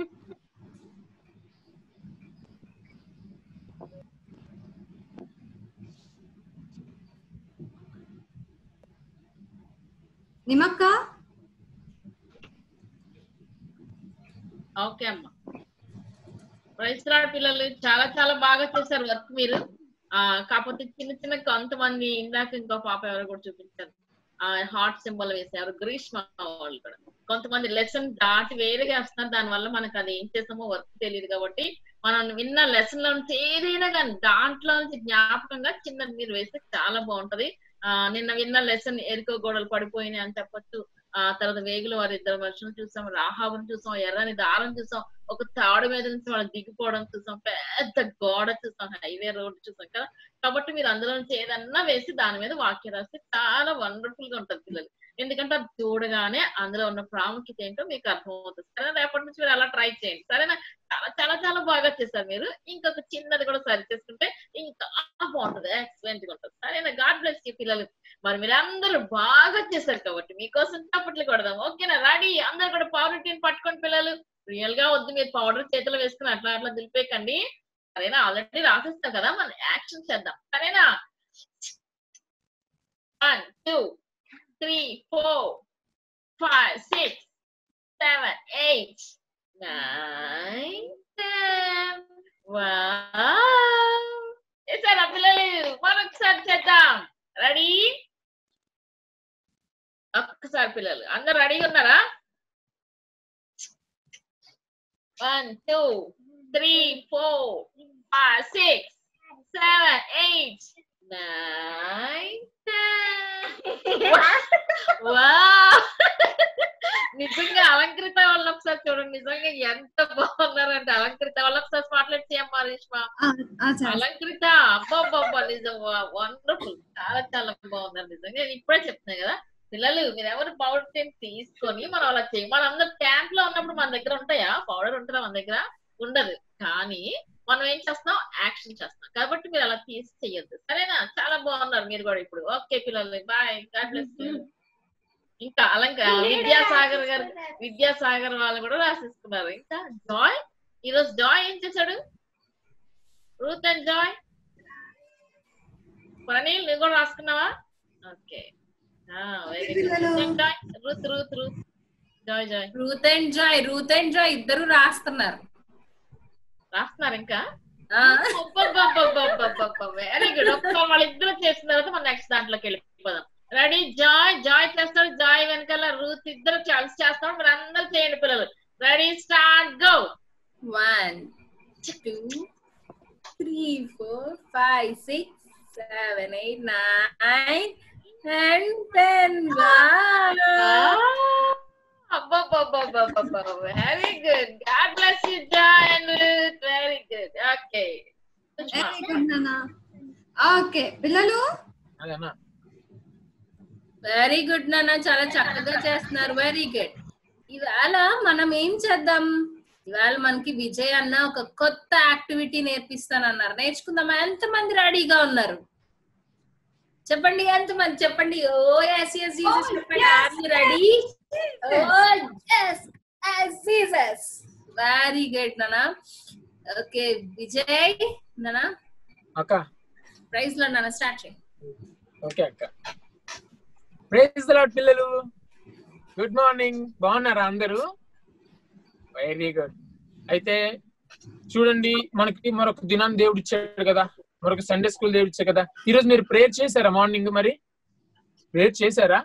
Speaker 3: నిమక్క
Speaker 6: ఓకే అమ్మా ప్రైజ్ లార్డ్ పిల్లలు చాలా చాలా బాగా చేశారు వర్క్ మీరు కాకపోతే చిన్న చిన్న కొంతమంది ఇందాక ఇంకో పాప ఎవరు కూడా చూపించారు హార్ట్ సింబల్ వేసారు గ్రీష్మ వాళ్ళు కూడా కొంతమంది లెసన్ దాటి వేరేగా వస్తున్నారు దాని వల్ల మనకు అది ఏం చేసామో వర్క్ తెలియదు కాబట్టి మనం విన్న లెసన్ లో నుంచి ఏదైనా కానీ దాంట్లో నుంచి జ్ఞాపకంగా చిన్నది మీరు వేస్తే చాలా బాగుంటది నిన్న విన్న లెసన్ ఎరుకో గోడలు పడిపోయినాయి అని చెప్పొచ్చు తర్వాత వేగులు వారి ఇద్దరు మనుషులు చూసాం రాహాబుని చూసాం ఎర్రని దారం చూసాం ఒక తాడు మీద నుంచి వాళ్ళు దిగిపోవడం చూసాం పెద్ద గోడ చూసాం హైవే రోడ్ చూసాం కదా కాబట్టి మీరు అందులో నుంచి ఏదన్నా వేసి దాని మీద వాక్యం రాస్తే చాలా వండర్ఫుల్ గా ఉంటుంది పిల్లలు ఎందుకంటే అది చూడగానే అందులో ఉన్న ప్రాముఖ్యత ఏంటో మీకు అర్థమవుతుంది సరేనా రేపటి నుంచి మీరు అలా ట్రై చేయండి సరేనా చాలా చాలా చాలా బాగా చేస్తారు మీరు ఇంకొక చిన్నది కూడా సరి చేసుకుంటే ఇంకా బాగుంటుంది ఎక్సలెంట్ గా ఉంటుంది సరేనా గాడ్ బ్లెస్ యూ పిల్లలు మరి మీరు అందరూ బాగా చేశారు కాబట్టి మీకోసం చప్పట్లు కొడదాం ఓకేనా రెడీ అందరు కూడా పౌడర్ టీని పట్టుకోండి పిల్లలు రియల్ గా వద్దు మీరు పౌడర్ చేతిలో వేసుకుని అట్లా అట్లా దిలిపేకండి సరేనా ఆల్రెడీ రాసిస్తాం కదా మనం యాక్షన్ చేద్దాం సరేనా 1 2 3 4 5 6 7 8 9 10 వావ్ చేశారా పిల్లలు మరొకసారి చేద్దాం రెడీ ఒక్కసారి పిల్లలు అందరు రెడీగా ఉన్నారా 1 2 3 4 5 6 7 8 9 10 వావ్ నిజంగా అలంకృత వాళ్ళు ఒకసారి చూడండి నిజంగా ఎంత బాగున్నారంటే అలంకృత వాళ్ళు ఒకసారి స్పాట్లైట్ చేయమ్మా రేష్మా అలంకృత అబ్బా నిజం వండర్ఫుల్ చాలా చాలా బాగున్నారు నిజంగా నేను ఇప్పుడే చెప్తున్నా కదా పిల్లలు మీరు ఎవరు పౌడర్ టీని తీసుకొని మనం అలా చేయం మనం అందరు క్యాంప్ లో ఉన్నప్పుడు మన దగ్గర ఉంటాయా పౌడర్ ఉంటుందా మన దగ్గర ఉండదు కానీ మనం ఏం చేస్తాం యాక్షన్ చేస్తాం కాబట్టి మీరు అలా తీసి చెయ్యొద్దు సరేనా చాలా బాగున్నారు మీరు కూడా ఇప్పుడు ఓకే పిల్లలు బాయ్ గాడ్ బ్లెస్ యు ఇంకా విద్యాసాగర్ వాళ్ళు కూడా రాసేసుకున్నారు ఇంకా జాయ్ ఈరోజు జాయ్ ఏం చేశాడు రూత్ అండ్ జాయ్ ప్రణీల్ నువ్వు కూడా రాసుకున్నావా okay very good Ruth Joy Joy
Speaker 1: Ruth and Joy ఇద్దరు రాస్తున్నారు.
Speaker 6: ఇంకా
Speaker 1: ఆ,
Speaker 6: వెరీ గుడ్. ఒక్క వాళ్ళిద్దరు చేసిన తర్వాత మనం నెక్స్ట్ దాంట్లోకి వెళ్ళిపోదాం. రెడీ? జాయ్ చేస్తారు, జాయ్ వెనకాల రూత్, ఇద్దరు కలిసి చేస్తాం. మీరు అందరూ చేయండి పిల్లలు. Ready, start, go.
Speaker 1: 1 2 3 4 5 6 7 8 9 and 10.
Speaker 6: Very good. God bless you Joy and Ruth. Very good. Okay
Speaker 3: very good నాన్న. ఓకే పిల్లలు,
Speaker 1: వెరీ గుడ్ నాన్న, చాలా చక్కగా చేస్తున్నారు. Very good. ఇవాళ మనం ఏం చేద్దాం? ఇవాళ మనకి విజయ్ అన్న ఒక కొత్త యాక్టివిటీ నేర్పిస్తానన్నారు. నేర్చుకుందామా? ఎంతమంది రెడీగా ఉన్నారు? చెప్పండి, ఎంతమంది చెప్పండి. ఓ yes yes Jesus చెప్పండి. Are you ready? Oh yes Jesus. Very good నాన్న. ఓకే విజయ్ నాన్న
Speaker 8: అక్క.
Speaker 1: ప్రైజ్ లో నాన్న స్టార్ట్ చేయి.
Speaker 8: ఓకే అక్క. ప్రైజ్ ది లార్డ్ పిల్లలు. Good morning. బాగున్నారా అందరూ? Very good. అయితే చూడండి, మనకి మరొక దినాన్ని దేవుడు ఇచ్చాడు కదా, మరొక సండే స్కూల్ దేవుడు ఇచ్చాడు కదా. ఈ రోజు మీరు ప్రేయర్ చేశారా? మార్నింగ్ మరి ప్రేయర్ చేశారా?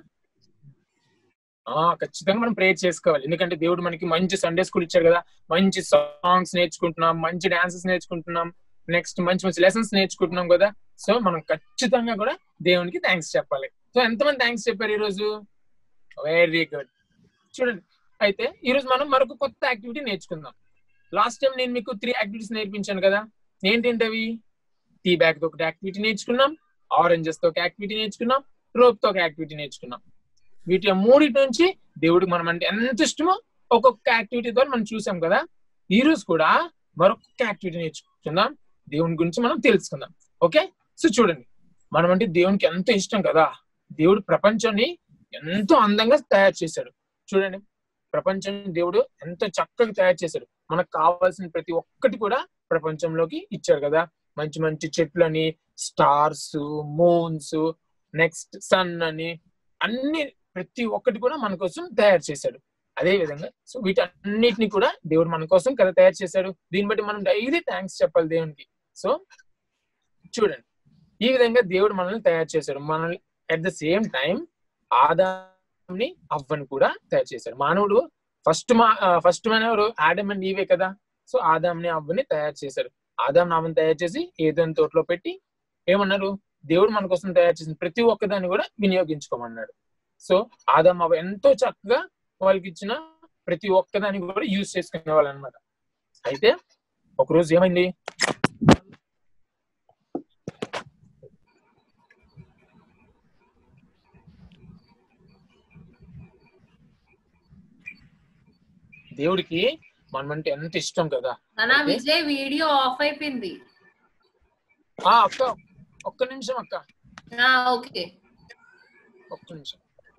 Speaker 8: ఖచ్చితంగా మనం ప్రేయర్ చేసుకోవాలి. ఎందుకంటే దేవుడు మనకి మంచి సండే స్కూల్ ఇచ్చాడు కదా. మంచి సాంగ్స్ నేర్చుకుంటున్నాం, మంచి డాన్సెస్ నేర్చుకుంటున్నాం, నెక్స్ట్ మంచి మంచి లెసన్స్ నేర్చుకుంటున్నాం కదా. సో మనం ఖచ్చితంగా కూడా దేవునికి థ్యాంక్స్ చెప్పాలి. సో ఎంతమంది థ్యాంక్స్ చెప్పారు ఈ రోజు? Very good. చూడండి, అయితే ఈ రోజు మనం మరొక కొత్త యాక్టివిటీ నేర్చుకుందాం. లాస్ట్ టైం నేను మీకు 3 యాక్టివిటీస్ నేర్పించాను కదా. ఏంటంటే అవి? టీ బ్యాగ్ తో ఒక యాక్టివిటీ నేర్చుకున్నాం, ఆరెంజెస్ తో ఒక యాక్టివిటీ నేర్చుకున్నాం, రోప్ తో ఒక యాక్టివిటీ నేర్చుకున్నాం. వీటి 3 నుంచి దేవుడికి మనం అంటే ఎంత ఇష్టమో ఒక్కొక్క యాక్టివిటీ ద్వారా మనం చూసాం కదా. ఈ రోజు కూడా మరొక యాక్టివిటీ నేర్చుకుందాం, దేవుని గురించి మనం తెలుసుకుందాం. ఓకే? సో చూడండి, మనం అంటే దేవునికి ఎంత ఇష్టం కదా. దేవుడు ప్రపంచాన్ని ఎంతో అందంగా తయారు చేశాడు. చూడండి, ప్రపంచం దేవుడు ఎంతో చక్కగా తయారు చేశాడు. మనకు కావాల్సిన ప్రతి ఒక్కటి కూడా ప్రపంచంలోకి ఇచ్చాడు కదా. మంచి మంచి చెట్లని, స్టార్స్, మూన్స్, నెక్స్ట్ సన్ అని అన్ని ప్రతి ఒక్కటి కూడా మన కోసం తయారు చేశాడు. అదే విధంగా సో వీటన్నిటిని కూడా దేవుడు మన కోసం కదా తయారు చేశాడు. దీన్ని బట్టి మనం డైలీ థ్యాంక్స్ చెప్పాలి దేవునికి. సో చూడండి, ఈ విధంగా దేవుడు మనల్ని తయారు చేశాడు. మనల్ని అట్ ద సేమ్ టైం ఆదాంని అవ్వని కూడా తయారు చేశాడు. మానవుడు ఫస్ట్ మన ఎవరు? ఆడమ్ అండ్ ఈవే కదా. సో ఆదాంని అవ్వని తయారు చేశాడు. ఆదాం అవ్వని తయారు చేసి ఏదైనా తోటలో పెట్టి ఏమన్నారు? దేవుడు మన కోసం తయారు చేసిన ప్రతి ఒక్కదాన్ని కూడా వినియోగించుకోమన్నాడు. సో ఆదాం అవ్వ ఎంతో చక్కగా వాళ్ళకి ఇచ్చిన ప్రతి ఒక్కదాన్ని కూడా యూజ్ చేసుకునే వాళ్ళు అనమాట. అయితే ఒకరోజు ఏమైంది? దేవుడికి మనం అంటే ఎంత ఇష్టం కదా.
Speaker 1: విజయ్ వీడియో ఆఫ్ అయిపోయింది.
Speaker 8: అక్క ఒక్క నిమిషం అక్క.
Speaker 1: ఓకే,
Speaker 8: ఒక్క నిమిషం.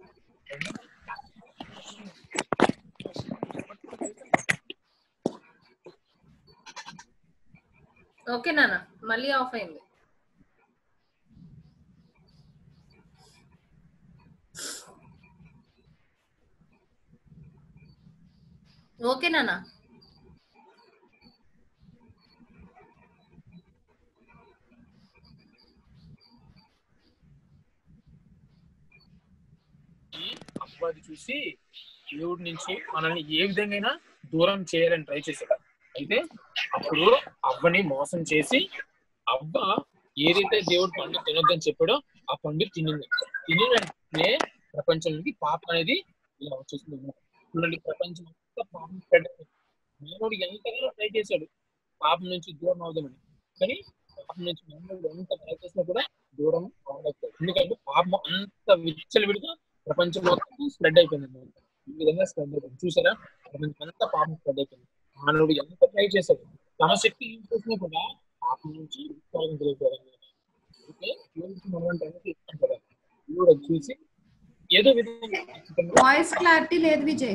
Speaker 1: ఓకే నాన్న, మళ్ళీ ఆఫ్ అయింది. ఓకే నాన్న.
Speaker 8: అవ్వది చూసి దేవుడి నుంచి మనల్ని ఏ విధంగా దూరం చేయాలని ట్రై చేశాడు. అయితే అప్పుడు అవ్వని మోసం చేసి అవ్వ ఏదైతే దేవుడు పండు తినొద్దని చెప్పాడో ఆ పండు తినింది. తిని వెంటనే ప్రపంచంలోకి పాపం అనేది ఇలా వచ్చేసింది. చూడండి, ప్రపంచం అంతా పాపం స్ప్రెడ్ అయింది. మానవుడు ఎంతగానో ట్రై చేశాడు పాపం నుంచి దూరం అవుదామని, కానీ పాపం నుంచి మానవుడు ఎంత ట్రై చేసినా కూడా దూరం అవ్వలేదు. ఎందుకంటే పాపం అంత విచ్చలవిడిగా ప్రపంచం మొత్తం స్ప్రెడ్ అయిపోయింది. ఈ విధంగా స్ప్రెడ్ అయిపోయింది. చూసారా, ప్రపంచం అంతా పాపం స్ప్రెడ్ అయిపోయింది. మానవుడు ఎంత ట్రై చేశాడు, తమ శక్తి ఏం చేసినా కూడా పాపం నుంచి తొలగించలేకపోయారు. దేవుడు చూసి ఏదో విధంగా
Speaker 3: వాయిస్ క్లారిటీ లేదు విజయ్.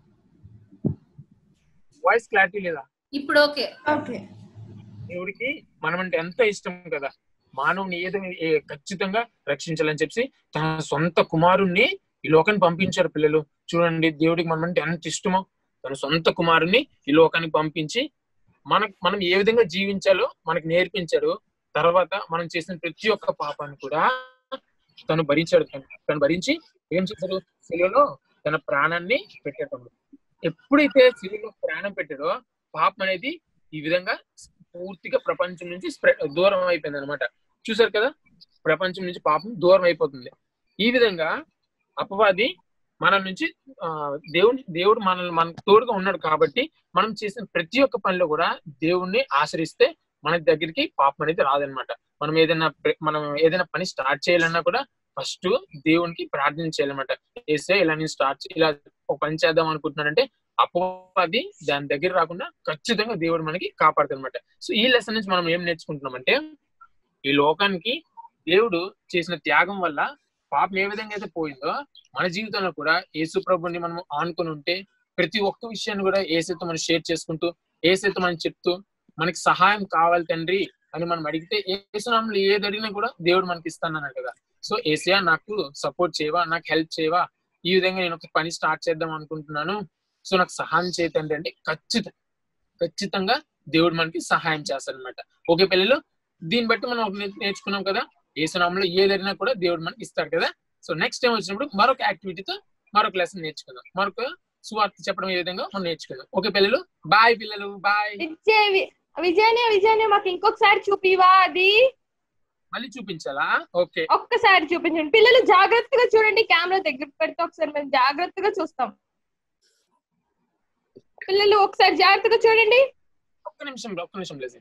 Speaker 8: వాయిస్ క్లారిటీ లేదా?
Speaker 1: ఇప్పుడు ఓకే.
Speaker 3: ఓకే.
Speaker 8: దేవుడికి మనం అంటే ఎంత ఇష్టం కదా. మానవుని ఏదో ఖచ్చితంగా రక్షించాలని చెప్పి తన సొంత కుమారుణ్ణి ఈ లోకాన్ని పంపించారు పిల్లలు. చూడండి, దేవుడికి మనం అంటే ఎంత ఇష్టమో తన సొంత కుమారుని ఈ లోకానికి పంపించి మనం ఏ విధంగా జీవించాలో మనకి నేర్పించాడు. తర్వాత మనం చేసిన ప్రతి ఒక్క పాపాన్ని కూడా తను భరించాడు. తను భరించి ఏం చేశాడు? శిలువలో తన ప్రాణాన్ని పెట్టాడు. ఎప్పుడైతే శిలువలో ప్రాణం పెట్టాడో పాపం అనేది ఈ విధంగా పూర్తిగా ప్రపంచం నుంచి దూరం అయిపోయింది అనమాట. చూసారు కదా, ప్రపంచం నుంచి పాపం దూరం అయిపోతుంది. ఈ విధంగా అపవాది మన నుంచి దేవుడు మన తోడుగా ఉన్నాడు కాబట్టి మనం చేసిన ప్రతి ఒక్క పనిలో కూడా దేవుణ్ణి ఆశ్రయిస్తే మన దగ్గరికి పాపం అనేది రాదనమాట. మనం ఏదైనా పని స్టార్ట్ చేయాలన్నా కూడా ఫస్ట్ దేవునికి ప్రార్థన చేయాలన్నమాట. చేస్తే ఇలా నేను ఇలా ఒక పని చేద్దాం అనుకుంటున్నానంటే అపవాది దాని దగ్గర రాకుండా ఖచ్చితంగా దేవుడు మనకి కాపాడుతాడు అనమాట. సో ఈ లెసన్ నుంచి మనం ఏం నేర్చుకుంటున్నామంటే, ఈ లోకానికి దేవుడు చేసిన త్యాగం వల్ల పాపం ఏ విధంగా అయితే పోయిందో మన జీవితంలో కూడా యేసు ప్రభుని మనం ఆనుకొని ఉంటే ప్రతి ఒక్క విషయాన్ని కూడా యేసుతో మనం షేర్ చేసుకుంటూ యేసుతో మనం చెప్తూ మనకి సహాయం కావాలి తండ్రి అని మనం అడిగితే యేసునామములో ఏది అడిగినా కూడా దేవుడు మనకి ఇస్తానన్నాడు కదా. సో యేసయ్యా నాకు సపోర్ట్ చేయవా, నాకు హెల్ప్ చేయవా, ఈ విధంగా నేను ఒక పని స్టార్ట్ చేద్దాం అనుకుంటున్నాను, సో నాకు సహాయం చేయతండి అంటే ఖచ్చితంగా దేవుడు మనకి సహాయం చేస్తాడు అనమాట. ఓకే పిల్లలు, దీన్ని బట్టి మనం నేర్చుకున్నాం కదా, యేసునామములో ఏదైనా కూడా దేవుడు మనకి ఇస్తాడు కదా. సో నెక్స్ట్ టైం వచ్చినప్పుడు మరొక యాక్టివిటీతో మరొక లెసన్ నేర్చుకుందాం, మరొక సువార్త చెప్పడం ఏ విధంగా మనం నేర్చుకుందాం. ఓకే పిల్లలు, బాయ్ పిల్లలు, బాయ్.
Speaker 4: విజయనే మాకు ఇంకొకసారి చూపివా? అది
Speaker 8: మళ్ళీ చూపించాలా? ఓకే,
Speaker 4: ఒక్కసారి చూపించండి పిల్లలు, జాగ్రత్తగా చూడండి. కెమెరా దగ్గర పెడితే ఒకసారి మేము జాగ్రత్తగా చూస్తాం. పిల్లలు ఒకసారి జాగ్రత్తగా చూడండి.
Speaker 8: ఒక్క నిమిషం లేదు.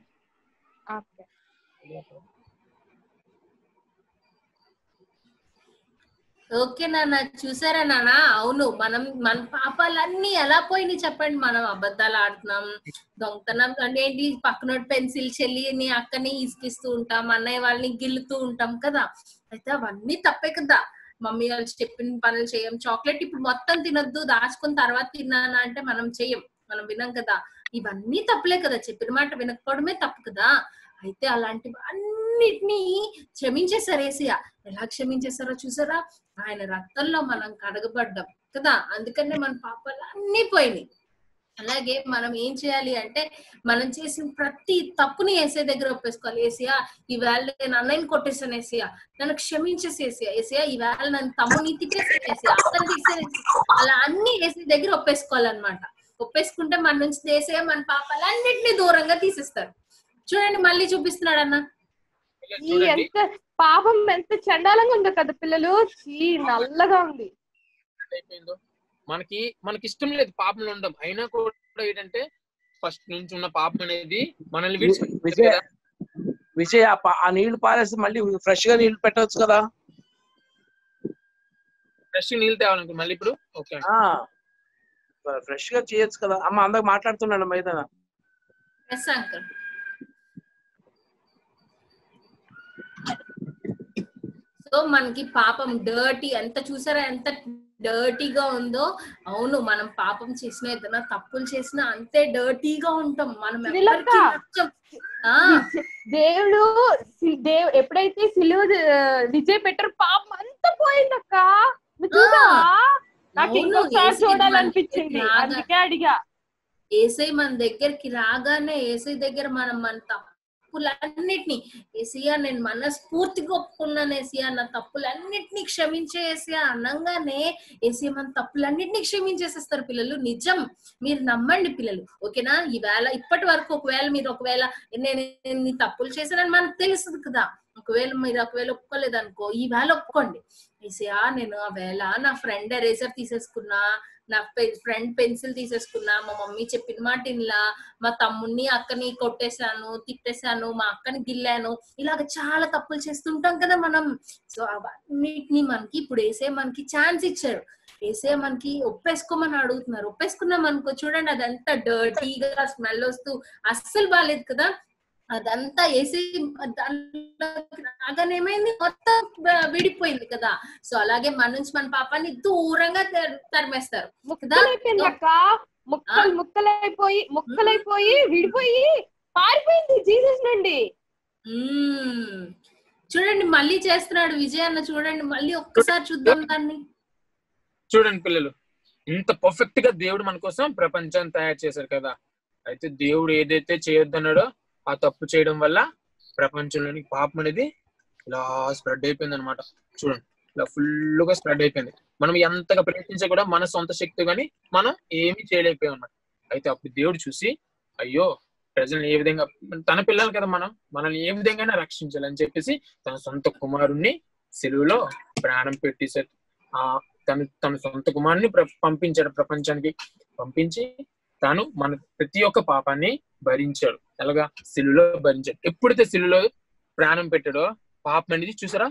Speaker 1: ఓకే నాన్న, చూసారా నాన్న? అవును, మన పాపాలన్నీ ఎలా పోయినాయి చెప్పండి. మనం అబద్ధాలు ఆడుతున్నాం, దొంగతనం అంటే ఏంటి, పక్కనోటి పెన్సిల్ చెల్లిని అక్కని ఇసుకిస్తూ ఉంటాం, అన్నయ్య వాళ్ళని గిల్లుతూ ఉంటాం కదా. అయితే అవన్నీ తప్పే కదా. మమ్మీ వాళ్ళు చెప్పిన పనులు చేయం. చాక్లెట్ ఇప్పుడు మొత్తం తినొద్దు, దాచుకుని తర్వాత తిన్నానా అంటే మనం మనం వినం కదా. ఇవన్నీ తప్పులే కదా, చెప్పిన మాట వినకపోవడమే తప్పు కదా. అయితే అలాంటివి అన్నిటినీ క్షమించేశారు యేసయ్య. ఎలా క్షమించేశారో చూసారా? ఆయన రక్తంలో మనం కడగబడ్డాం కదా, అందుకనే మన పాపాలు అన్ని పోయినాయి. అలాగే మనం ఏం చేయాలి అంటే, మనం చేసిన ప్రతి తప్పుని యేసయ్య దగ్గర ఒప్పేసుకోవాలి. యేసయ్య, ఈవేళ నేను అన్నయ్యని కొట్టేసాను, యేసయ్య నన్ను క్షమించేసి, యేసయ్య ఈవేళ నన్ను తమ్ముని తిట్టేసాను, యేసయ్య అక్కని తీసేసి, అలా అన్ని యేసయ్య దగ్గర ఒప్పేసుకోవాలన్నమాట. ఒప్పేసుకుంటే మన నుంచి యేసయ్య మన పాపాలు అన్నిటినీ దూరంగా తీసేస్తారు. చూడండి, మళ్ళీ చూపిస్తున్నాడు అన్న.
Speaker 4: ఎంత పాపం ఎంత చండాలంగా ఉందో కదా పిల్లలు, నల్లగా ఉంది.
Speaker 8: మనకి ఇష్టం లేదు పాపంలో ఉండడం, అయినా కూడా ఏంటంటే ఫస్ట్ నుంచి ఉన్న పాపం అనేది మనల్ని
Speaker 9: విజయ్ ఆ నీళ్లు పారేసి మళ్ళీ ఫ్రెష్ గా నీళ్లు పెట్టవచ్చు కదా.
Speaker 8: ఫ్రెష్ నీళ్ళు తేవాలనుకో మళ్ళీ ఇప్పుడు. ఓకే,
Speaker 9: ఫ్రెష్ గా చేయొచ్చు కదా. అమ్మ అందరికి మాట్లాడుతున్నాడు మైదాన.
Speaker 1: సో మనకి పాపం డర్టీ ఎంత చూసారా, ఎంత డర్టీగా ఉందో. అవును, మనం పాపం చేసినా ఏదైనా తప్పులు చేసినా అంతే డర్టీగా ఉంటాం మనం.
Speaker 4: దేవుడు ఎప్పుడైతే సిలువ విజయ్ పెట్టారు పాపం అంతా పోయిందక్క. నాకు ఇంకొకసారి చూడాలనిపించింది, అందుకే అడిగా.
Speaker 1: యేసయ్య మన దగ్గరికి రాగానే యేసయ్య దగ్గర మనం మన తప్పులన్నిటినీ, యేసయ్య నేను మనస్ఫూర్తిగా ఒప్పుకున్నాను, యేసయ్య నా తప్పులన్నిటినీ క్షమించే యేసయ్య అనగానే యేసయ్య మన తప్పులన్నిటినీ క్షమించేసేస్తారు పిల్లలు. నిజం, మీరు నమ్మండి పిల్లలు. ఓకేనా? ఈవేళ ఇప్పటి వరకు ఒకవేళ నేను నీ తప్పులు చేశానని మనకు తెలుస్తుంది కదా. మీరు ఒప్పుకోలేదు అనుకో, ఈవేళ ఒప్పుకోండి. యేసయ్య నేను ఆ వేళ నా ఫ్రెండ్ ఎరేజర్ తీసేసుకున్నా, నా ఫ్రెండ్ పెన్సిల్ తీసేసుకున్నా, మా మమ్మీ చెప్పిన మాట ఇన్లా, మా తమ్ముడిని అక్కని కొట్టేశాను, తిట్టేశాను, మా అక్కని గిల్లాను, ఇలాగ చాలా తప్పులు చేస్తుంటాం కదా మనం. సో అవన్నిటిని మనకి ఇప్పుడు యేసయ్య మనకి ఛాన్స్ ఇచ్చారు. యేసయ్య మనకి ఒప్పేసుకోమని అడుగుతున్నారు. ఒప్పేసుకున్నాం అనుకో, చూడండి అదంతా డర్టీగా స్మెల్ వస్తూ అస్సలు బాగాలేదు కదా. అదంతా వేసి ఏమైంది, మొత్తం విడిపోయింది కదా. సో అలాగే మన నుంచి మన పాపాన్ని దూరంగా తరిమేస్తారు.
Speaker 4: ముక్కలైపోయి విడిపోయి పారిపోయింది జీసస్ నుండి.
Speaker 1: చూడండి మళ్ళీ చేస్తున్నాడు విజయ్ అన్న, చూడండి మళ్ళీ ఒక్కసారి చూద్దాం దాన్ని.
Speaker 8: చూడండి పిల్లలు, ఇంత పర్ఫెక్ట్ గా దేవుడు మన కోసం ప్రపంచాన్ని తయారు చేశారు కదా. అయితే దేవుడు ఏదైతే చేయొద్దన్నాడో ఆ తప్పు చేయడం వల్ల ప్రపంచంలోని పాపం అనేది ఇలా స్ప్రెడ్ అయిపోయింది అనమాట. చూడండి, ఇలా ఫుల్ గా స్ప్రెడ్ అయిపోయింది. మనం ఎంతగా ప్రయత్నించా కూడా మన సొంత శక్తి కానీ మనం ఏమీ చేయలేకపోయాం అన్నమాట. అయితే అప్పుడు దేవుడు చూసి, అయ్యో ప్రజలను ఏ విధంగా, తన పిల్లలు కదా మనల్ని ఏ విధంగా రక్షించాలని చెప్పేసి తన సొంత కుమారుణ్ణి సిలువలో ప్రాణం పెట్టేశాడు. తన సొంత కుమారుని పంపించాడు, ప్రపంచానికి పంపించి తాను మన ప్రతి ఒక్క పాపాన్ని భరించాడు. ఎలాగా? సిలువలో భరించాడు. ఎప్పుడైతే సిలువలో ప్రాణం పెట్టాడో పాపం అనేది చూసారా,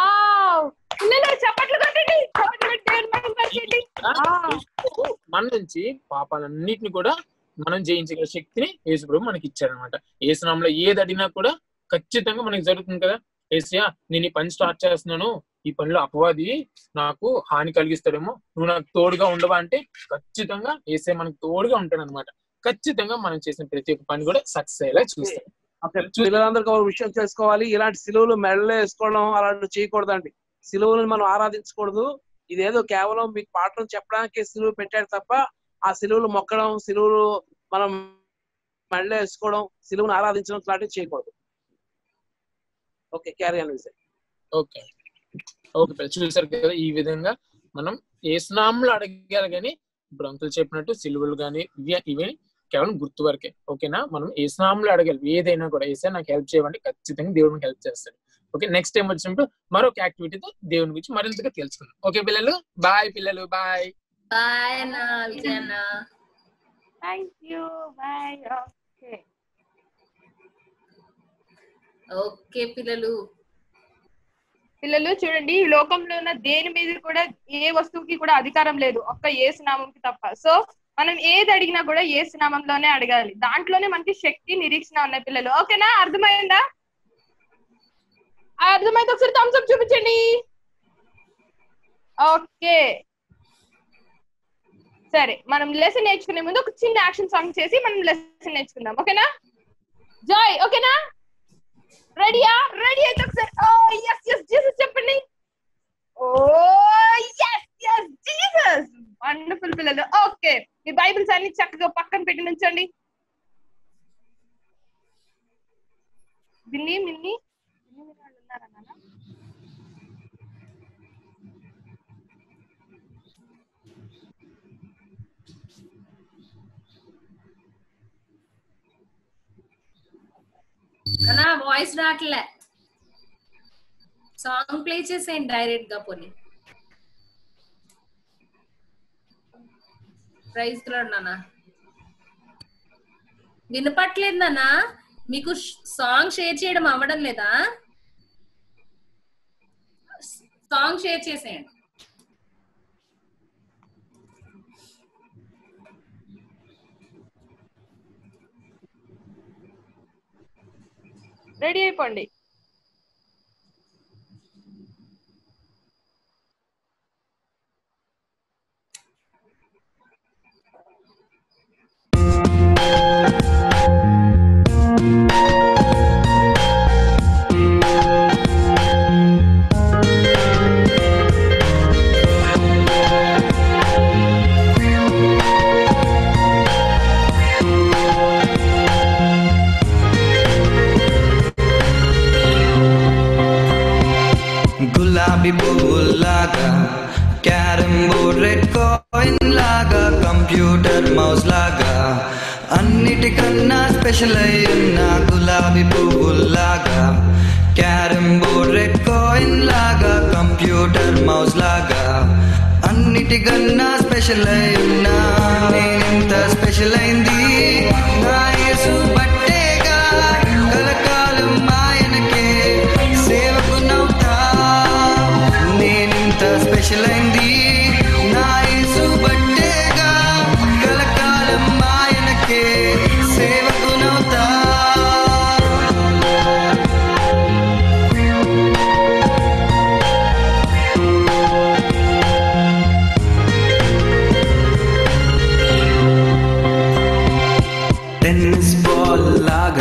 Speaker 8: మన నుంచి పాపాలన్నిటిని కూడా మనం జయించగల శక్తిని యేసుప్రభు మనకి ఇచ్చాడనమాట. యేసునామములో ఏది అడిగినా కూడా ఖచ్చితంగా మనకి జరుగుతుంది కదా. యేసయ్యా, నేను ఈ పని స్టార్ట్ చేస్తున్నాను, ఈ పనిలో అపవాది నాకు హాని కలిగిస్తాడేమో, నువ్వు నాకు తోడుగా ఉండవా అంటే ఖచ్చితంగా యేసయ్య మనకు తోడుగా ఉంటాడు అనమాట. ఖచ్చితంగా మనం చేసిన ప్రతి ఒక్క పని కూడా సక్సెస్ అయ్యేలా చూస్తాం.
Speaker 9: పిల్లలందరికీ ఒక విషయం చేసుకోవాలి, ఇలాంటి సిలువలు మెడలో వేసుకోవడం అలాంటి చేయకూడదండి. సిలువలను మనం ఆరాధించకూడదు. ఇదేదో కేవలం మీకు పాఠం చెప్పడానికి సిలువ పెట్టాడు తప్ప ఆ సిలువలు మొక్కడం, సిలువలు మనం మెడలో వేసుకోవడం, సిలువను ఆరాధించడం లాంటివి చేయకూడదు. Okay, carry on Vijay.
Speaker 8: Okay చూసారు కదా, ఈ విధంగా మనం యేసునామములో అడగాలి. కానీ ఇప్పుడు అంకుల్ చెప్పినట్టు సిలువలు కానీ ఇవి కేవలం గుర్తు వరకే. ఓకేనా? మనం యేసునామములో అడగాలి ఏదైనా కూడా. యేసయ్య నాకు హెల్ప్ చేయమంటే ఖచ్చితంగా దేవుడు మనకి హెల్ప్ చేస్తాడు. ఓకే, నెక్స్ట్ టైం వచ్చినప్పుడు మరొక యాక్టివిటీతో దేవుని గురించి మరింతగా తెలుసుకుందాం. ఓకే పిల్లలు, బాయ్ పిల్లలు, బాయ్
Speaker 1: బాయ్ అన్న విజయ్ అన్న.
Speaker 4: Thank you, bye.
Speaker 1: ఓకే పిల్లలు
Speaker 4: చూడండి, ఈ లోకంలో ఉన్న దేని మీద కూడా ఏ వస్తువుకి కూడా అధికారం లేదు, ఒక్క యేసునామంకి తప్ప. సో మనం ఏది అడిగినా కూడా యేసునామంలోనే అడగాలి. దాంట్లోనే మనకి శక్తి, నిరీక్షణ ఉన్నాయి పిల్లలు. ఓకేనా? అర్థమైందా? అర్థమైతే ఒకసారి థమ్స్ అప్ చూపించండి. ఓకే సరే, మనం లెసన్ నేర్చుకునే ముందు ఒక చిన్న యాక్షన్ సాంగ్ చేసి మనం లెసన్ నేర్చుకుందాం. ఓకేనా? జాయ్, ఓకేనా? రెడీయా? రెడీ అయితే ఒకసారి జీసస్ చెప్పండి. జీసస్. వండర్ఫుల్ పిల్లలు. ఓకే, మీ బైబిల్స్ అన్ని చక్కగా పక్కన పెట్టి నుంచండి. మిన్ని ఉన్నారా నాన్న?
Speaker 1: అన్నా వాయిస్ రావట్లే. సాంగ్ ప్లే చేసేయండి డైరెక్ట్ గా. పోనీ ప్రైజ్ లార్డ్ నాన్న. వినపట్లేదు నాన్న. మీకు సాంగ్ షేర్ చేయడం అవ్వడం లేదా? సాంగ్ షేర్ చేసేయండి.
Speaker 4: రెడీ అయిపోండి.
Speaker 2: గులాబీ పువ్వులాగా, క్యారమ్ బోర్డ్ రెడ్ కాయిన్ లాగా, కంప్యూటర్ మౌస్ లాగా, అన్నిటికన్నా స్పెషల్ అయ్యున్న గులాబీ పువ్వులాగా, క్యారమ్ బోర్డ్ రెడ్ కాయిన్ లాగా, కంప్యూటర్ మౌస్ లాగా, అన్నిటికన్నా స్పెషల్ అయ్యున్నా నేనెంత స్పెషల్ అయింది నా యేసు బట్టేగా, కలకాలం ఆయనకే సేవకునవుతా. నేనెంత స్పెషల్ అయింది నా యేసు బట్టేగా, కలకాలం ఆయనకే సేవకునవుతా. టెన్నిస్ బాల్ లాగా,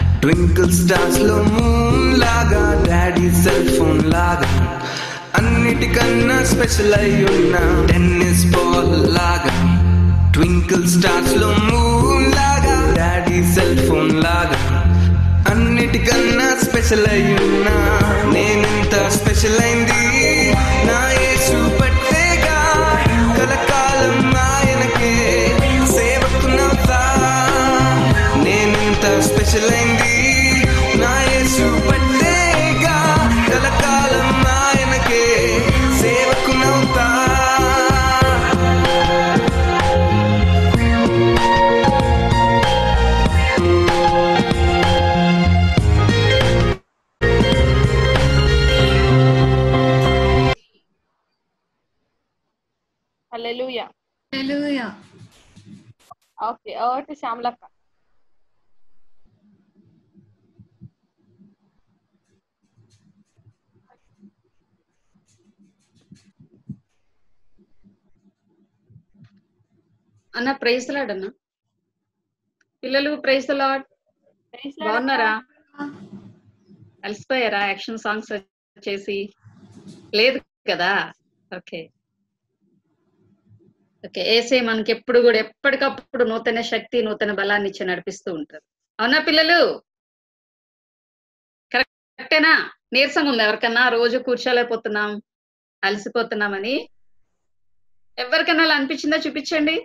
Speaker 2: ట్వింకిల్ స్టార్స్ లో మూన్ లాగా, డాడీ సెల్ ఫోన్ లాగా, అన్ని అన్నిటికన్నా స్పెషల్ అయ్యున్నా టెన్నిస్ బాల్ లాగా ట్వింకిల్ స్టార్స్ లో మూన్ లాగా డాడీ సెల్ ఫోన్ లాగా అన్నిటికన్నా స్పెషల్ అయ్యున్నా నేనెంత స్పెషల్ అయింది నా యేసు పట్టేగా కలకాలం ఆయనకే సేవకునవుతా నేనెంత స్పెషల్ అయింది నా యేసు పట్టేగా కలకాలం ఆయనకే సేవకునవుతా
Speaker 4: hallelujah.
Speaker 3: Hallelujah.
Speaker 4: Okay, over to శ్యామలక్క.
Speaker 10: అన్న ప్రైజ్ లాడ్ అన్న. పిల్లలు ప్రైజ్ లాడ్. బాగున్నారా? అలసిపోయారా యాక్షన్ సాంగ్స్ వచ్చేసి? లేదు కదా? Okay okay. ఏసే మనకి ఎప్పుడు కూడా ఎప్పటికప్పుడు నూతన శక్తి నూతన బలాన్ని ఇచ్చి నడిపిస్తూ ఉంటారు. అవునా పిల్లలు? కరెక్టేనా? నీరసంగా ఉంది ఎవరికన్నా? రోజు కూర్చోలేకపోతున్నాం, అలసిపోతున్నామని ఎవరికన్నా అలా అనిపించిందా? చూపించండి.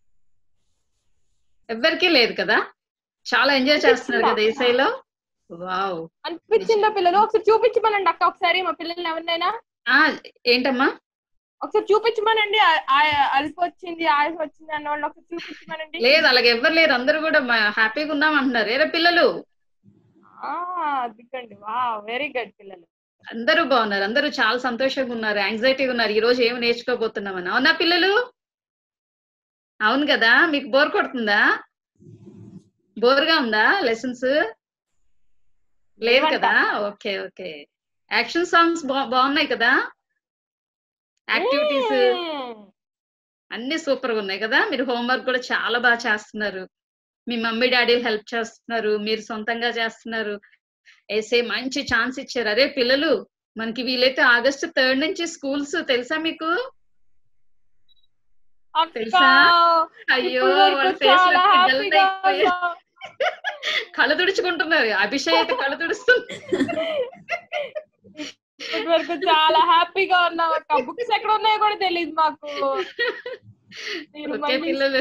Speaker 10: ఎవరికీ లేదు కదా? చాలా ఎంజాయ్ చేస్తున్నారు కదా ఏసైలో. వావ్,
Speaker 4: అనిపించిందా పిల్లలు? ఒకసారి చూపించమనండి అక్క, ఒకసారి మా పిల్లల్ని ఎవరినైనా.
Speaker 10: ఏంటమ్మా?
Speaker 4: ఒకసారి చూపించమనండి. అల్ప వచ్చింది, ఆయుష్ వచ్చింది అన్న వాళ్ళు ఒకసారి చూపించమనండి.
Speaker 10: లేదు, అలాగే ఎవ్వరు లేరు, అందరూ కూడా హ్యాపీగా ఉన్నాం అంటున్నారు. ఏరా పిల్లలు?
Speaker 4: దిగ్గండి. వా, వెరీ గుడ్ పిల్లలు.
Speaker 10: అందరూ బాగున్నారు, అందరూ చాలా సంతోషంగా ఉన్నారు, యాంగ్జైటీగా ఉన్నారు. ఈ రోజు ఏమి నేర్చుకోబోతున్నామని. అవునా పిల్లలు? అవును కదా? మీకు బోర్ కొడుతుందా? బోర్గా ఉందా లెసన్స్? లేదు కదా? Okay okay. యాక్షన్ సాంగ్స్ బాగున్నాయి కదా? యాక్టివిటీస్ అన్ని సూపర్ గా ఉన్నాయి కదా? మీరు హోంవర్క్ కూడా చాలా బాగా చేస్తున్నారు. మీ మమ్మీ డాడీలు హెల్ప్ చేస్తున్నారు, మీరు సొంతంగా చేస్తున్నారు. ఏసే మంచి ఛాన్స్ ఇచ్చారు. అరే పిల్లలు, మనకి వీలైతే August 3rd నుంచి స్కూల్స్ తెలుసా మీకు? తెలుసా? అయ్యో, వాళ్ళ ఫేస్ కళ్ళు తుడుచుకుంటున్నారు. అభిషేక్ అయితే కళ్ళు తుడుస్తుంది.
Speaker 4: ఇప్పటి వరకు చాలా హ్యాపీగా ఉన్నాం అక్క. బుక్స్ ఎక్కడ ఉన్నాయో కూడా తెలియదు మాకు.
Speaker 10: పిల్లలు,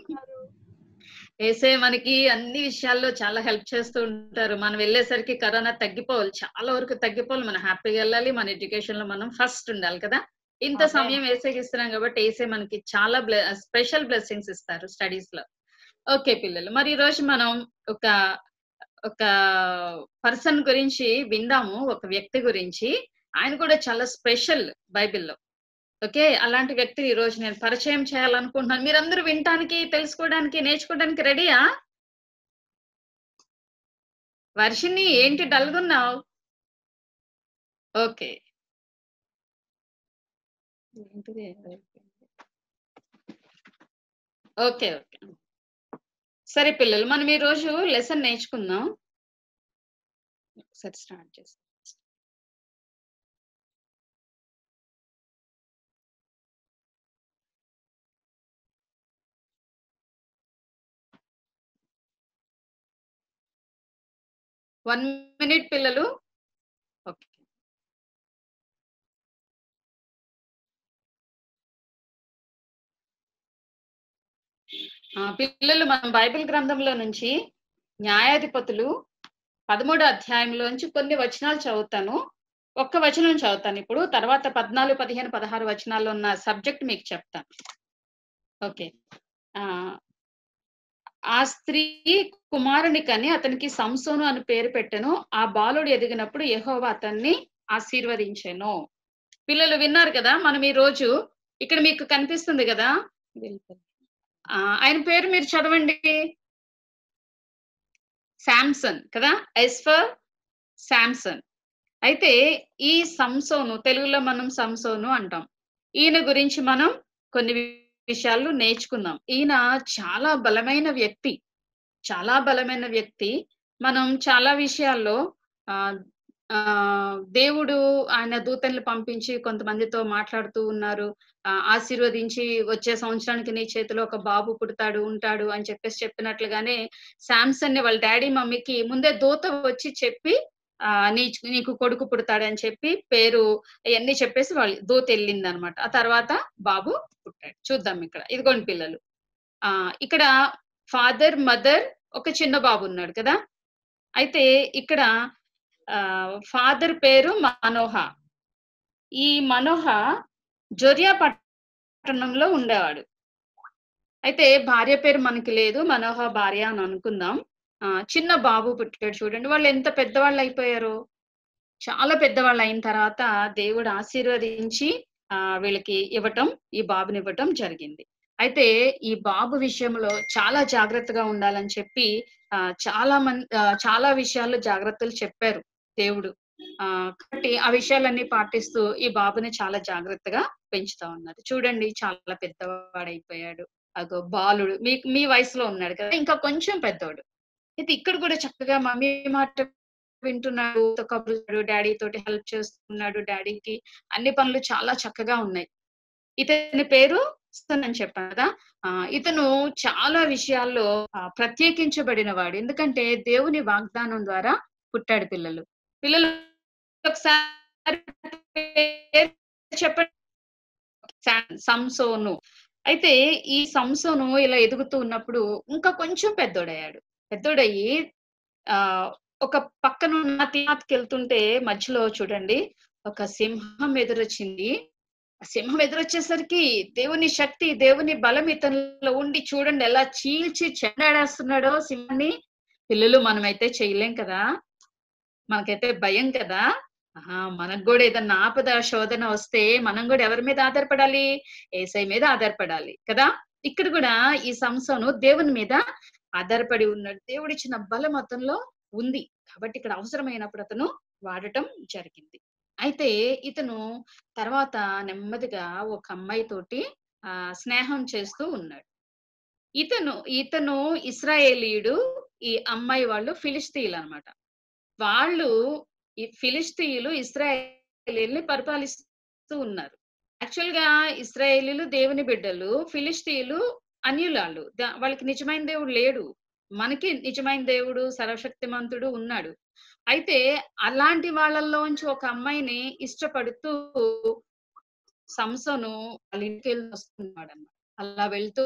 Speaker 10: ఏసే మనకి అన్ని విషయాల్లో చాలా హెల్ప్ చేస్తూ ఉంటారు. మనం వెళ్ళేసరికి కరోనా తగ్గిపోవాలి, చాలా వరకు తగ్గిపోవాలి. మనం హ్యాపీగా వెళ్ళాలి, మన ఎడ్యుకేషన్ లో మనం ఫస్ట్ ఉండాలి కదా? ఇంత సమయం ఏసేకి ఇస్తున్నాం కాబట్టి ఏసే మనకి చాలా స్పెషల్ బ్లెస్సింగ్స్ ఇస్తారు స్టడీస్ లో. ఓకే పిల్లలు, మరి ఈ రోజు మనం ఒక పర్సన్ గురించి విందాము, ఒక వ్యక్తి గురించి. ఆయన కూడా చాలా స్పెషల్ బైబిల్లో. ఓకే, అలాంటి వ్యక్తిని ఈ రోజు నేను పరిచయం చేయాలనుకుంటున్నాను. మీరందరూ వినటానికి, తెలుసుకోవడానికి, నేర్చుకోవడానికి రెడీయా? వర్షిని, ఏంటి డల్గున్నావు? Okay, okay okay. సరే పిల్లలు, మనం ఈ రోజు లెసన్ నేర్చుకుందాం. ఒకసారి స్టార్ట్ చేస్తాం. వన్ మినిట్ పిల్లలు. ఓకే, పిల్లలు, మనం బైబిల్ గ్రంథంలో నుంచి న్యాయాధిపతులు 13వ అధ్యాయంలోంచి కొన్ని వచనాలు చదువుతాను. ఒక్క వచనం చదువుతాను ఇప్పుడు, తర్వాత 14, 15, 16 వచనాల్లో ఉన్న సబ్జెక్ట్ మీకు చెప్తాను. ఓకే. ఆ స్త్రీ కుమారుని కని అతనికి సంసోను అని పేరు పెట్టెను. ఆ బాలుడు ఎదిగినప్పుడు యెహోవా అతన్ని ఆశీర్వదించెను. పిల్లలు విన్నారు కదా? మనం ఈ రోజు ఇక్కడ మీకు కనిపిస్తుంది కదా, ఆయన పేరు మీరు చదవండి. శాంసన్ కదా? Yes for Samson. అయితే ఈ సంసోను, తెలుగులో మనం సంసోను అంటాం. ఈయన గురించి మనం కొన్ని విషయాలు నేర్చుకుందాం. ఈయన చాలా బలమైన వ్యక్తి, చాలా బలమైన వ్యక్తి. మనం చాలా విషయాల్లో దేవుడు ఆయన దూతల్ని పంపించి కొంతమందితో మాట్లాడుతూ ఉన్నారు. ఆశీర్వదించి వచ్చే సంవత్సరానికి నీ చేతిలో ఒక బాబు పుడతాడు ఉంటాడు అని చెప్పినట్లుగానే శాంసన్ ని వాళ్ళ డాడీ మమ్మీకి ముందే దూత వచ్చి చెప్పి నీకు కొడుకు పుడతాడని చెప్పి పేరు అవన్నీ చెప్పేసి వాళ్ళు దూత వెళ్ళింది అనమాట. ఆ తర్వాత బాబు పుట్టాడు. చూద్దాం ఇక్కడ ఇదిగోండి పిల్లలు. ఇక్కడ ఫాదర్ మదర్ ఒక చిన్న బాబు ఉన్నాడు కదా. అయితే ఇక్కడ ఫాదర్ పేరు మనోహ. ఈ మనోహ జొరియా పట్టణంలో ఉండేవాడు. అయితే భార్య పేరు మనకి లేదు, మనోహ భార్య అని అనుకుందాం. చిన్న బాబు పుట్టాడు. చూడండి వాళ్ళు ఎంత పెద్దవాళ్ళు అయిపోయారు. చాలా పెద్దవాళ్ళు అయిన తర్వాత దేవుడు ఆశీర్వదించి వీళ్ళకి ఈ బాబుని ఇవ్వటం జరిగింది. అయితే ఈ బాబు విషయంలో చాలా జాగ్రత్తగా ఉండాలని చెప్పి చాలా విషయాల్లో జాగ్రత్తలు చెప్పారు దేవుడు. కాబట్టి ఆ విషయాలన్నీ పాటిస్తూ ఈ బాబుని చాలా జాగ్రత్తగా పెంచుతా ఉన్నారు. చూడండి చాలా పెద్దవాడైపోయాడు. అదో బాలుడు మీ వయసులో ఉన్నాడు కదా, ఇంకా కొంచెం పెద్దోడు. అయితే ఇక్కడ కూడా చక్కగా మమ్మీ మాట వింటున్నాడు, కబుర్లు డాడీ తోటి హెల్ప్ చేస్తున్నాడు. డాడీకి అన్ని పనులు చాలా చక్కగా ఉన్నాయి. ఇతని పేరు అని చెప్పాను కదా. ఇతను చాలా విషయాల్లో ప్రత్యేకించబడిన వాడు. ఎందుకంటే దేవుని వాగ్దానం ద్వారా పుట్టాడు. పిల్లలు ఒకసారి చెప్పండి. సంసోను. అయితే ఈ సంసోను ఇలా ఎదుగుతూ ఉన్నప్పుడు ఇంకా కొంచెం పెద్దోడయ్యి ఒక పక్కనున్న తీరాత్కి వెళ్తుంటే మధ్యలో చూడండి ఒక సింహం ఎదురొచ్చింది. సింహం ఎదురొచ్చేసరికి దేవుని శక్తి, దేవుని బలం ఇతనిలో ఉండి చూడండి ఎలా చీల్చి చెండాడేస్తున్నాడో సింహాన్ని. పిల్లలు మనమైతే చేయలేం కదా, మనకైతే భయం కదా. మనకు కూడా ఏదన్నా ఆపద శోధన వస్తే మనం కూడా ఎవరి మీద ఆధారపడాలి? యేసయ్య మీద ఆధారపడాలి కదా. ఇక్కడ కూడా ఈ సంసోను దేవుని మీద ఆధారపడి ఉన్నాడు. దేవుడిచ్చిన బలం అతనిలో ఉంది కాబట్టి ఇక్కడ అవసరమైనప్పుడు అతను వాడటం జరిగింది. అయితే ఇతను తర్వాత నెమ్మదిగా ఒక అమ్మాయి తోటి స్నేహం చేస్తూ ఉన్నాడు. ఇతను ఇశ్రాయేలీయుడు, ఈ అమ్మాయి వాళ్ళు ఫిలిష్తీయులు అన్నమాట. వాళ్ళు ఈ ఫిలిష్తీయులు ఇశ్రాయేలీయుల్ని పరిపాలిస్తూ ఉన్నారు. యాక్చువల్ గా ఇశ్రాయేలీయులు దేవుని బిడ్డలు, ఫిలిష్తీయులు అన్యులాళ్ళు. వాళ్ళకి నిజమైన దేవుడు లేడు. మనకి నిజమైన దేవుడు సర్వశక్తిమంతుడు ఉన్నాడు. అయితే అలాంటి వాళ్ళల్లోంచి ఒక అమ్మాయిని ఇష్టపడుతూ సంసోను వాళ్ళ ఇంటికి వెళ్ళి వస్తున్నాడు అన్నమాట. అలా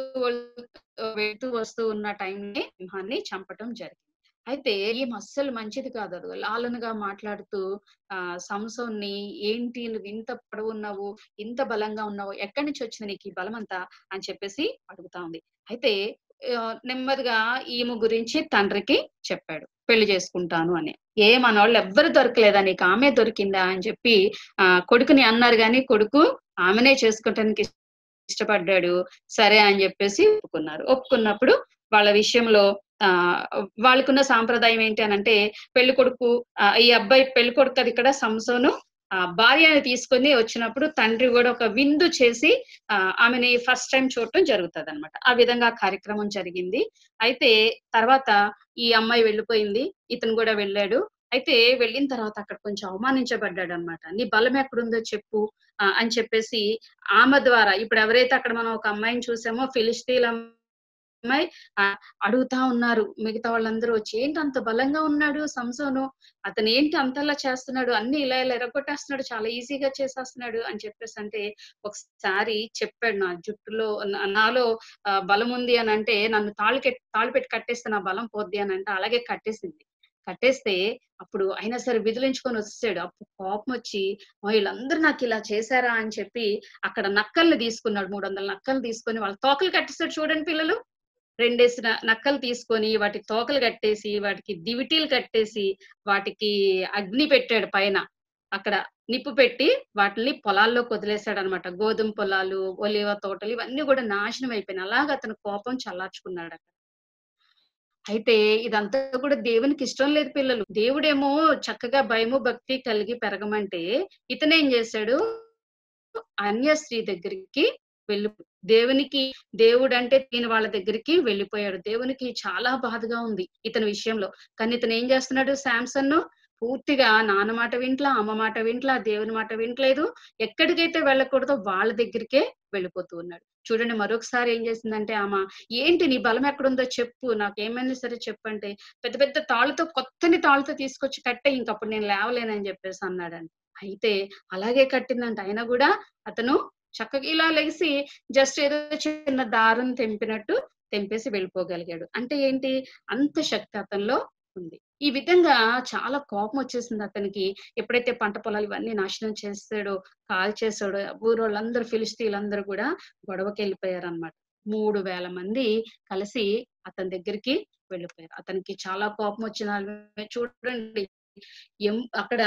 Speaker 10: వెళ్తూ వస్తూ ఉన్న టైంని సింహాన్ని చంపటం జరిగింది. అయితే ఏం అస్సలు మంచిది కాదు. అది లాలనగా మాట్లాడుతూ సంసోన్ని, ఏంటి నువ్వు ఇంత పొడవున్నావు, ఇంత బలంగా ఉన్నావు, ఎక్కడి నుంచి వచ్చింది నీకు ఈ బలం అంతా అని చెప్పేసి అడుగుతా ఉంది. అయితే నెమ్మదిగా ఈమె గురించి తండ్రికి చెప్పాడు, పెళ్లి చేసుకుంటాను అని. మనవాళ్ళు ఎవ్వరు దొరకలేదా నీకు, ఆమె దొరికిందా అని చెప్పి కొడుకుని అన్నారు. కానీ కొడుకు ఆమెనే చేసుకోవటానికి ఇష్టపడ్డాడు. సరే అని చెప్పేసి ఒప్పుకున్నప్పుడు వాళ్ళ విషయంలో వాళ్ళకున్న సాంప్రదాయం ఏంటి అని అంటే, పెళ్లి కొడుకు ఈ అబ్బాయి పెళ్లి కొడుకు అది ఇక్కడ సంసోను భార్యని తీసుకొని వచ్చినప్పుడు తండ్రి కూడా ఒక విందు చేసి ఆమెని ఫస్ట్ టైం చూడటం జరుగుతుంది అనమాట. ఆ విధంగా కార్యక్రమం జరిగింది. అయితే తర్వాత ఈ అమ్మాయి వెళ్ళిపోయింది, ఇతను కూడా వెళ్ళాడు. అయితే వెళ్ళిన తర్వాత అక్కడ కొంచెం అవమానించబడ్డాడు అనమాట. నీ బలం ఎక్కడుందో చెప్పు అని చెప్పేసి ఆమె ద్వారా, ఇప్పుడు ఎవరైతే అక్కడ మనం ఒక అమ్మాయిని చూసామో ఫిలిష్తీయుల అమ్మాయి అడుగుతా ఉన్నారు మిగతా వాళ్ళందరూ వచ్చి, ఏంటి అంత బలంగా ఉన్నాడు సంసోను, అతను ఏంటి అంతలా చేస్తున్నాడు, అన్ని ఇలా ఎరగొట్టేస్తున్నాడు, చాలా ఈజీగా చేసేస్తున్నాడు అని చెప్పేసి అంటే, ఒకసారి చెప్పాడు నా జుట్టులో నాలో బలం ఉంది అని అంటే, నన్ను తాళి పెట్టి కట్టేస్తే నా బలం పోద్ది అని అంటే అలాగే కట్టేస్తే అప్పుడు అయినా సరే విదిలించుకొని వచ్చేసాడు. అప్పుడు కోపం వచ్చి వీళ్ళందరూ నాకు ఇలా చేశారా అని చెప్పి అక్కడ నక్కల్ని తీసుకున్నాడు. 300 నక్కలు తీసుకొని వాళ్ళ తోకలు కట్టేస్తాడు. చూడండి పిల్లలు, 2 నక్కలు తీసుకొని వాటి తోకలు కట్టేసి, వాటికి దివిటీలు కట్టేసి, వాటికి అగ్ని పెట్టాడు పైన. అక్కడ నిప్పు పెట్టి వాటిని పొలాల్లో వదిలేశాడు అనమాట. గోధుమ పొలాలు, ఒలివ తోటలు ఇవన్నీ కూడా నాశనం అయిపోయినాయి. అలాగా అతను కోపం చల్లార్చుకున్నాడు అక్కడ. అయితే ఇదంతా కూడా దేవునికి ఇష్టం లేదు పిల్లలు. దేవుడేమో చక్కగా భయము భక్తి కలిగి పెరగమంటే, ఇతనేం చేశాడు, అన్య స్త్రీ దగ్గరికి దేవుడు అంటే దీని వాళ్ళ దగ్గరికి వెళ్ళిపోయాడు. దేవునికి చాలా బాధగా ఉంది ఇతని విషయంలో. కానీ ఇతను ఏం చేస్తున్నాడు, శాంసన్ పూర్తిగా నాన్న మాట వింట్లా, అమ్మ మాట వింట్లా, దేవుని మాట వింటలేదు. ఎక్కడికైతే వెళ్ళకూడదో వాళ్ళ దగ్గరికే వెళ్ళిపోతూ ఉన్నాడు. చూడండి మరొకసారి ఏం చేసిందంటే ఆమె, ఏంటి నీ బలం ఎక్కడుందో చెప్పు, నాకేమైనా సరే చెప్పంటే, పెద్ద పెద్ద తాళ్ళతో కొత్తని తాళ్ళతో తీసుకొచ్చి కట్టే, ఇంకప్పుడు నేను లేవలేనని చెప్పేసి అన్నాడంట. అయితే అలాగే కట్టిందంట. అయినా కూడా అతను చక్కగా ఇలా లెగిసి జస్ట్ ఏదో చిన్న దారం తెంపినట్టు తెంపేసి వెళ్ళిపోగలిగాడు. అంటే ఏంటి, అంత శక్తి అతనిలో ఉంది. ఈ విధంగా చాలా కోపం వచ్చేసింది అతనికి. ఎప్పుడైతే పంట పొలాలు ఇవన్నీ నాశనం చేస్తాడో, కాల్చేసాడో, ఊరోళ్ళందరూ ఫిలిస్తీన్లందరూ కూడా గొడవకి వెళ్ళిపోయారన్నమాట. 3000 మంది కలిసి అతని దగ్గరికి వెళ్ళిపోయారు. అతనికి చాలా కోపం వచ్చిన చూడండి, అక్కడ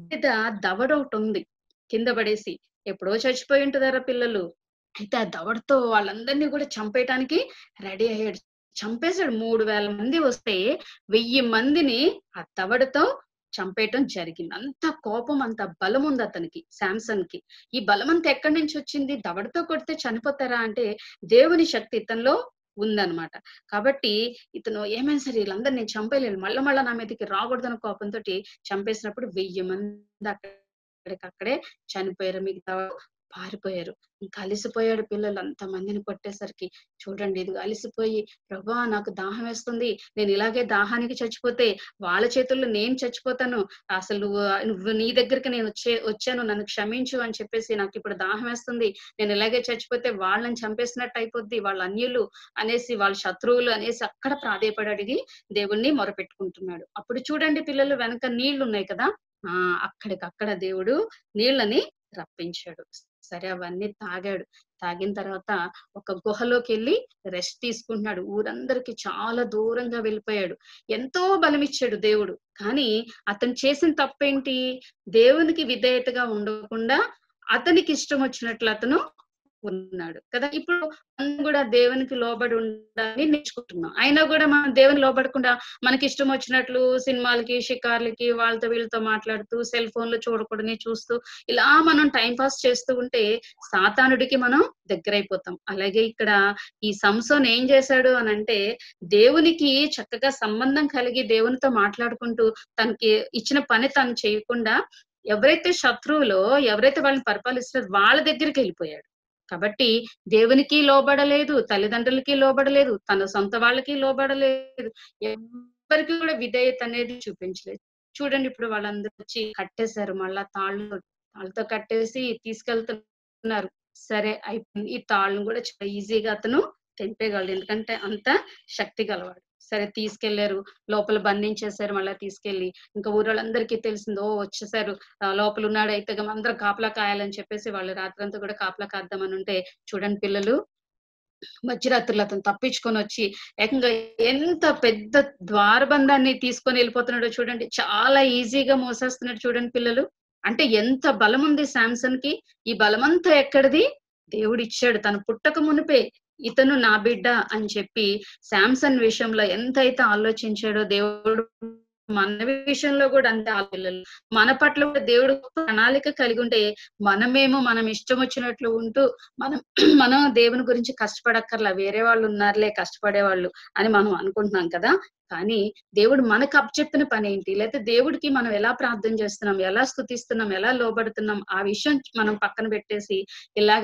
Speaker 10: దవడ ఒకటి ఉంది కింద పడేసి, ఎప్పుడో చచ్చిపోయి ఉంటుందారా పిల్లలు. అయితే ఆ దవడతో వాళ్ళందరినీ కూడా చంపేయటానికి రెడీ అయ్యాడు. చంపేశాడు. 3000 మంది వస్తే 1000 మందిని ఆ దవడతో చంపేయటం జరిగింది. అంత కోపం, అంత బలం ఉంది అతనికి, శాంసన్ కి. ఈ బలం అంతా ఎక్కడి నుంచి వచ్చింది? దవడతో కొడితే చనిపోతారా అంటే దేవుని శక్తి ఇతనిలో ఉందన్నమాట. కాబట్టి ఇతను ఏమైనా సరే వీళ్ళందరూ నేను చంపేయలేను, మళ్ళా నా మీదకి రాకూడదన్న కోపంతో చంపేసినప్పుడు 1000 మంది అక్కడే చనిపోయారు. మిగతా పారిపోయారు. ఇంకా అలిసిపోయాడు పిల్లలు అంతమందిని కొట్టేసరికి. చూడండి, ఇది అలిసిపోయి, ప్రభా నాకు దాహం వేస్తుంది, నేను ఇలాగే దాహానికి చచ్చిపోతే వాళ్ళ చేతుల్లో నేను చచ్చిపోతాను, అసలు నువ్వు నీ దగ్గరికి నేను వచ్చాను, నన్ను క్షమించు అని చెప్పేసి, నాకు ఇప్పుడు దాహం వేస్తుంది, నేను ఇలాగే చచ్చిపోతే వాళ్ళని చంపేసినట్టు అయిపోద్ది, వాళ్ళ అన్యులు అనేసి, వాళ్ళ శత్రువులు అనేసి అక్కడ ప్రాధేయపడి అడిగి దేవుణ్ణి మొరపెట్టుకుంటున్నాడు. అప్పుడు చూడండి పిల్లలు, వెనక నీళ్లు ఉన్నాయి కదా, అక్కడికక్కడ దేవుడు నీళ్ళని రప్పించాడు. సరే అవన్నీ తాగాడు. తాగిన తర్వాత ఒక గుహలోకి వెళ్ళి రెస్ట్ తీసుకుంటున్నాడు. ఊరందరికి చాలా దూరంగా వెళ్ళిపోయాడు. ఎంతో బలమిచ్చాడు దేవుడు. కానీ అతను చేసిన తప్పేంటి? దేవునికి విధేయతగా ఉండకుండా అతనికి ఇష్టం వచ్చినట్లు అతను ఉన్నాడు కదా. ఇప్పుడు మనం కూడా దేవునికి లోబడి ఉండాలని నేర్చుకుంటున్నాం. అయినా కూడా మనం దేవుని లోబడకుండా మనకి ఇష్టం వచ్చినట్లు సినిమాలకి, షికార్లకి, వాళ్ళతో వీళ్ళతో మాట్లాడుతూ, సెల్ ఫోన్లు చూడకూడని చూస్తూ, ఇలా మనం టైం పాస్ చేస్తూ ఉంటే సాతానుడికి మనం దగ్గరైపోతాం. అలాగే ఇక్కడ ఈ సంసోన్ ఏం చేశాడు అని అంటే, దేవునికి చక్కగా సంబంధం కలిగి దేవునితో మాట్లాడుకుంటూ తనకి ఇచ్చిన పని తను చేయకుండా, ఎవరైతే శత్రువులో, ఎవరైతే వాళ్ళని పరిపాలిస్తారో వాళ్ళ దగ్గరికి వెళ్ళిపోయాడు. కాబట్టి దేవునికి లోబడలేదు, తల్లిదండ్రులకి లోబడలేదు, తన సొంత వాళ్ళకి లోబడలేదు, ఎవరికి కూడా విధేయత అనేది చూపించలేదు. చూడండి, ఇప్పుడు వాళ్ళందరూ వచ్చి కట్టేశారు. మళ్ళా తాళ్ళతో కట్టేసి తీసుకెళ్తున్నారు. సరే అయిపోయింది. ఈ తాళ్ళను కూడా చాలా ఈజీగా అతను తెంపేయగలడు, ఎందుకంటే అంత శక్తి గలవాడు. సరే తీసుకెళ్లారు, లోపల బంధించేశారు. మళ్ళీ తీసుకెళ్లి ఇంకా ఊరోళ్ళందరికీ తెలిసింది, వచ్చేసారు, లోపల ఉన్నాడు, అయితే అందరూ కాపలా కాయాలని చెప్పేసి వాళ్ళు రాత్రంతా కూడా కాపలా కాద్దామని ఉంటే, చూడండి పిల్లలు, మధ్యరాత్రులు అతను తప్పించుకొని వచ్చి ఏకంగా ఎంత పెద్ద ద్వారబంధాన్ని తీసుకొని వెళ్ళిపోతున్నాడో చూడండి. చాలా ఈజీగా మోసేస్తున్నాడు చూడండి పిల్లలు. అంటే ఎంత బలం ఉంది శాంసన్ కి. ఈ బలమంతా ఎక్కడిది? దేవుడు ఇచ్చాడు. తను పుట్టక మునిపే ఇతను నా బిడ్డ అని చెప్పి శాంసన్ విషయంలో ఎంతైతే ఆలోచించాడో దేవుడు మన విషయంలో కూడా అంతే. పిల్లలు మన పట్ల కూడా దేవుడు ప్రణాళిక కలిగి ఉంటే మనం ఇష్టం వచ్చినట్లు ఉంటూ మనం దేవుని గురించి కష్టపడక్కర్లా, వేరే వాళ్ళు ఉన్నారులే కష్టపడే వాళ్ళు అని మనం అనుకుంటున్నాం కదా. కానీ దేవుడు మనకు అప్పచెప్పిన పని ఏంటి, లేకపోతే దేవుడికి మనం ఎలా ప్రార్థన చేస్తున్నాం, ఎలా స్తుతిస్తున్నాం, ఎలా లోబడుతున్నాం, ఆ విషయం మనం పక్కన పెట్టేసి ఇలాగ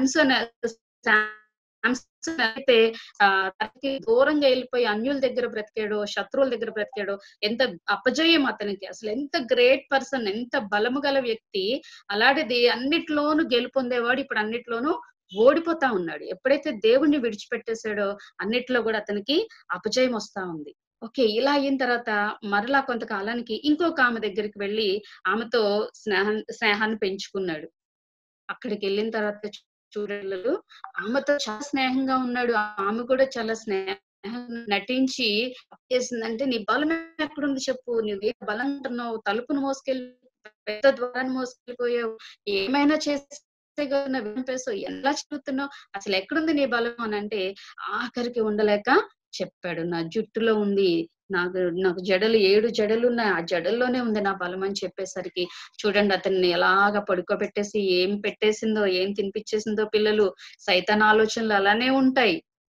Speaker 10: అయితే తనకి దూరంగా వెళ్ళిపోయి అన్యుల దగ్గర బ్రతికాడో, శత్రువుల దగ్గర బ్రతికాడో, ఎంత అపజయం అతనికి. అసలు ఎంత గ్రేట్ పర్సన్, ఎంత బలము గల వ్యక్తి. అలాంటిది అన్నిట్లోనూ గెలుపొందేవాడు ఇప్పుడు అన్నిట్లోనూ ఓడిపోతా ఉన్నాడు. ఎప్పుడైతే దేవుణ్ణి విడిచిపెట్టేశాడో అన్నిట్లో కూడా అతనికి అపజయం వస్తా ఉంది. ఓకే, ఇలా అయిన తర్వాత మరలా కొంతకాలానికి ఇంకొక ఆమె దగ్గరికి వెళ్ళి ఆమెతో స్నేహాన్ని పెంచుకున్నాడు. అక్కడికి వెళ్ళిన తర్వాత చూడలేదు, ఆమెతో చాలా స్నేహంగా ఉన్నాడు. ఆమె కూడా చాలా స్నేహం నటించి చేసిందంటే, నీ బలం ఎక్కడుంది చెప్పు, నువ్వు ఏ బలం అంటున్నావు, తలుపును మోసుకెళ్ళి పెద్ద ద్వారాన్ని మోసుకెళ్ళిపోయావు, ఏమైనా చేస్తే వినిపేసావు, ఎలా చెబుతున్నావు, అసలు ఎక్కడుంది నీ బలం అని అంటే, ఆఖరికి ఉండలేక చెప్పాడు, నా జుట్టులో ఉంది, నాకు జడలు 7 జడలు ఉన్నాయి, ఆ జడల్లోనే ఉంది నా బలం అని చెప్పేసరికి చూడండి అతన్ని ఎలాగా పడుకోబెట్టేసి ఏం పెట్టేసిందో, ఏం తినిపించేసిందో. పిల్లలు సైతాన్ ఆలోచనలు అలానే ఉంటాయి.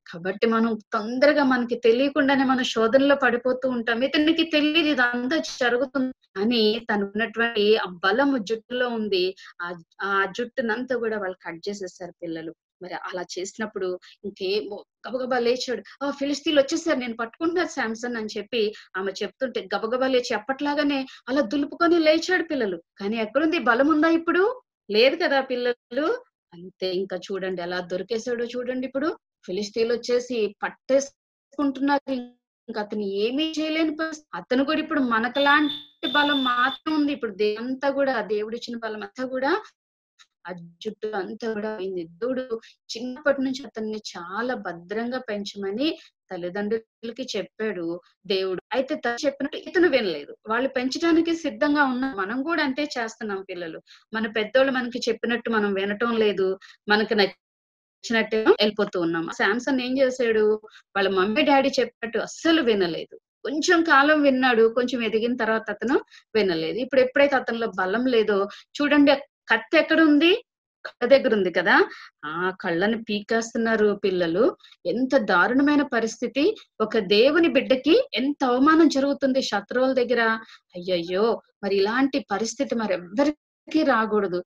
Speaker 10: కాబట్టి మనం తొందరగా మనకి తెలియకుండానే మనం శోధనలో పడిపోతూ ఉంటాం. ఇతనికి తెలియదు ఇదంతా జరుగుతుంది అని తను ఉన్నటువంటి ఆ బలము జుట్టులో ఉంది. ఆ జుట్టునంతా కూడా వాళ్ళు కట్ చేసేసారు పిల్లలు. మరి అలా చేసినప్పుడు ఇంకేమో గబగబా లేచాడు. ఫిలిస్తీన్లు వచ్చేసారు, నేను పట్టుకుంటున్నారు శాంసన్ అని చెప్పి ఆమె చెప్తుంటే గబగబా లేచి అప్పట్లాగానే అలా దులుపుకొని లేచాడు పిల్లలు. కానీ ఎక్కడుంది బలం ఉందా ఇప్పుడు? లేదు కదా పిల్లలు. అంతే ఇంకా చూడండి ఎలా దొరికేశాడో చూడండి. ఇప్పుడు ఫిలిస్తీన్లు వచ్చేసి పట్టేసుకుంటున్నారు. ఇంకా అతను ఏమీ చేయలేని పరిస్థితి. అతను కూడా ఇప్పుడు మనకలాంటి బలం మాత్రం ఉంది. ఇప్పుడు అంతా కూడా దేవుడిచ్చిన బలం అంతా కూడా ఆ జుట్టు అంతా కూడా పోయింది. దేవుడు చిన్నప్పటి నుంచి అతన్ని చాలా భద్రంగా పెంచమని తల్లిదండ్రులకి చెప్పాడు దేవుడు. అయితే తను చెప్పినట్టు ఇతను వినలేదు. వాళ్ళు పెంచడానికి సిద్ధంగా ఉన్నారు. మనం కూడా అంతే చేస్తున్నాం పిల్లలు. మన పెద్దోళ్ళు మనకి చెప్పినట్టు మనం వినటం లేదు. మనకి నచ్చినట్టు వెళ్ళిపోతూ ఉన్నాం. శాంసన్ ఏం చేశాడు? వాళ్ళ మమ్మీ డాడీ చెప్పినట్టు అస్సలు వినలేదు. కొంచెం కాలం విన్నాడు, కొంచెం ఎదిగిన తర్వాత అతను వినలేదు. ఇప్పుడు ఎప్పుడైతే అతనిలో బలం లేదో చూడండి, కత్తి ఎక్కడ ఉంది? కళ్ళ దగ్గర ఉంది కదా. ఆ కళ్ళని పీకేస్తున్నారు పిల్లలు. ఎంత దారుణమైన పరిస్థితి. ఒక దేవుని బిడ్డకి ఎంత అవమానం జరుగుతుంది శత్రువుల దగ్గర. అయ్యయ్యో, మరి ఇలాంటి పరిస్థితి మరి ఎవ్వరికి రాకూడదు.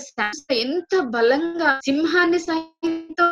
Speaker 10: ఎంత బలంగా సింహాన్ని సైతం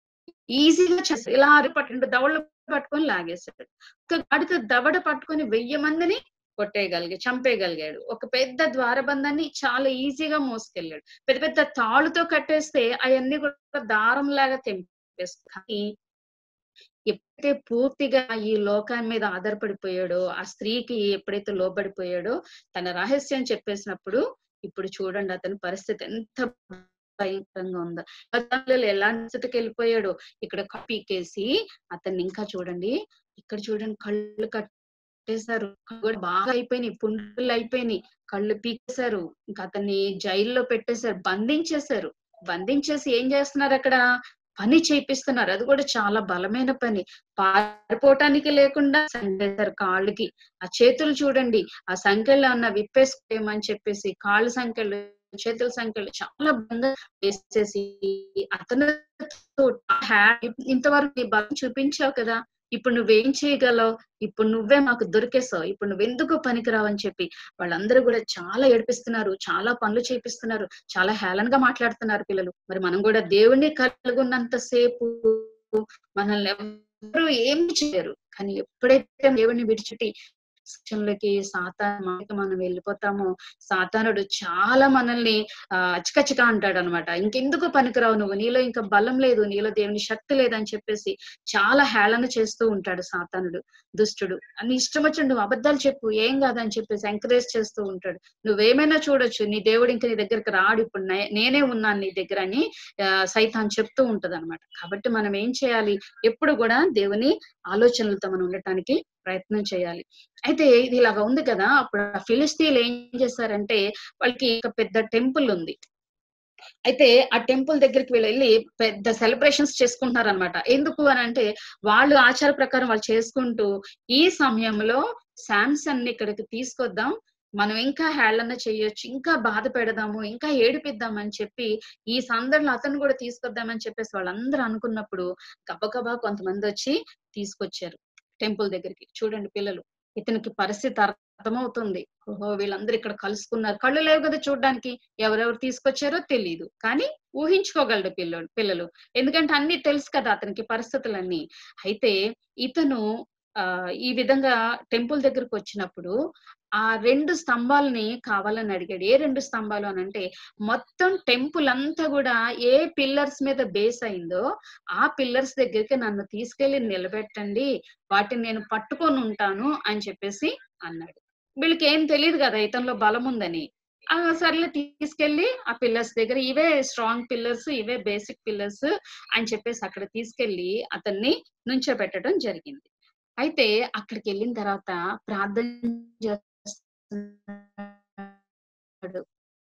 Speaker 10: ఈజీగా చేస్తాడు. ఇలా పట్టు దవడలు పట్టుకొని లాగేశాడు. ఒక గాడిద దవడ పట్టుకొని 1000 మందిని చంపేయగలిగాడు. ఒక పెద్ద ద్వారబంధాన్ని చాలా ఈజీగా మోసుకెళ్ళాడు. పెద్ద పెద్ద తాళ్ళుతో కట్టేస్తే అవన్నీ కూడా దారం లాగా తెంపేస్తాడు. కానీ ఎప్పుడైతే పూర్తిగా ఈ లోకాన్ని మీద ఆధారపడిపోయాడో, ఆ స్త్రీకి ఎప్పుడైతే లోబడిపోయాడో, తన రహస్యం చెప్పేసినప్పుడు ఇప్పుడు చూడండి అతని పరిస్థితి ఎంత భయంకరంగా ఉందో. ఎలాంటి స్థితికి వెళ్ళిపోయాడు. ఇక్కడ పీకేసి అతన్ని ఇంకా చూడండి, ఇక్కడ చూడండి కళ్ళు కట్టేశారు. కూడా బాగా అయిపోయినాయి, పుండ్లు అయిపోయినాయి, కళ్ళు పీకేశారు. ఇంకా అతన్ని జైల్లో పెట్టేశారు, బంధించేశారు. బంధించేసి ఏం చేస్తున్నారు అక్కడ? పని చేపిస్తున్నారు. అది కూడా చాలా బలమైన పని. పారిపోవటానికి లేకుండా సంకేశారు కాళ్ళకి. ఆ చేతులు చూడండి, ఆ సంఖ్యలు అన్న విప్పేసుకోమని చెప్పేసి కాళ్ళ సంఖ్యలు, చేతుల సంఖ్యలు చాలా బలంగా వేసేసి అతను ఇంతవరకు నీ బలం చూపించావు కదా, ఇప్పుడు నువ్వేం చేయగలవు? ఇప్పుడు నువ్వే మాకు దొరికేసావు, ఇప్పుడు నువ్వెందుకు పనికిరావు అని చెప్పి వాళ్ళందరూ కూడా చాలా ఏడిపిస్తున్నారు, చాలా పనులు చేపిస్తున్నారు, చాలా హేళనగా మాట్లాడుతున్నారు పిల్లలు. మరి మనం కూడా దేవుణ్ణి కలుగున్నంత సేపు మనల్ని ఎవరు ఏమి చేయరు. కానీ ఎప్పుడైతే దేవుణ్ణి విడిచిపెట్టి లోకి సాతానుకి మనం వెళ్ళిపోతామో, సాతానుడు చాలా మనల్ని అచకచక అంటాడు అనమాట. ఇంకెందుకు పనికిరావు నువ్వు, నీలో ఇంకా బలం లేదు, నీలో దేవుని శక్తి లేదని చెప్పేసి చాలా హేళన చేస్తూ ఉంటాడు సాతానుడు, దుష్టుడు. అని ఇష్టం వచ్చి నువ్వు అబద్ధాలు చెప్పు, ఏం కాదని చెప్పేసి ఎంకరేజ్ చేస్తూ ఉంటాడు. నువ్వేమైనా చూడొచ్చు, నీ దేవుడు ఇంకా నీ దగ్గరికి రాడు, ఇప్పుడు నేనే ఉన్నాను నీ దగ్గర అని సైతాన్ చెప్తూ ఉంటది అనమాట. కాబట్టి మనం ఏం చేయాలి? ఎప్పుడు కూడా దేవుని ఆలోచనలతో మనం ఉండటానికి ప్రయత్నం చేయాలి. అయితే ఇది ఇలాగా ఉంది కదా. అప్పుడు ఫిలిస్తీన్లు ఏం చేశారంటే, వాళ్ళకి ఒక పెద్ద టెంపుల్ ఉంది. అయితే ఆ టెంపుల్ దగ్గరికి వెళ్ళి పెద్ద సెలబ్రేషన్స్ చేసుకుంటున్నారు అనమాట. ఎందుకు అని అంటే, వాళ్ళు ఆచార ప్రకారం వాళ్ళు చేసుకుంటూ ఈ సమయంలో శాంసన్ ని ఇక్కడికి తీసుకొద్దాం, మనం ఇంకా హేళన చేయొచ్చు, ఇంకా బాధ పెడదాము, ఇంకా ఏడిపిద్దామని చెప్పి ఈ సందర్భంలో అతను కూడా తీసుకొద్దామని చెప్పేసి వాళ్ళందరూ అనుకున్నప్పుడు గబగబా కొంతమంది వచ్చి తీసుకొచ్చారు టెంపుల్ దగ్గరికి. చూడండి పిల్లలు, ఇతనికి పరిస్థితి అర్థమవుతుంది. ఓహో, వీళ్ళందరూ ఇక్కడ కలుసుకున్నారు. కళ్ళు లేవు కదా చూడడానికి, ఎవరెవరు తీసుకొచ్చారో తెలియదు, కానీ ఊహించుకోగలడు పిల్లలు. ఎందుకంటే అన్ని తెలుసు కదా అతనికి పరిస్థితులన్నీ. అయితే ఇతను ఈ విధంగా టెంపుల్ దగ్గరకు వచ్చినప్పుడు ఆ 2 స్తంభాలని కావాలని అడిగాడు. ఏ 2 స్తంభాలు అని అంటే, మొత్తం టెంపుల్ అంతా కూడా ఏ పిల్లర్స్ మీద బేస్ అయిందో ఆ పిల్లర్స్ దగ్గరికి నన్ను తీసుకెళ్లి నిలబెట్టండి, వాటిని నేను పట్టుకొని ఉంటాను అని చెప్పేసి అన్నాడు. వీళ్ళకి ఏం తెలియదు కదా ఇతనిలో బలం ఉందని. సర్లే తీసుకెళ్లి ఆ పిల్లర్స్ దగ్గర, ఇవే స్ట్రాంగ్ పిల్లర్స్, ఇవే బేసిక్ పిల్లర్స్ అని చెప్పేసి అక్కడ తీసుకెళ్లి అతన్ని నుంచోబెట్టడం జరిగింది. అయితే అక్కడికి వెళ్ళిన తర్వాత ప్రార్థన చేస్తున్నాడు.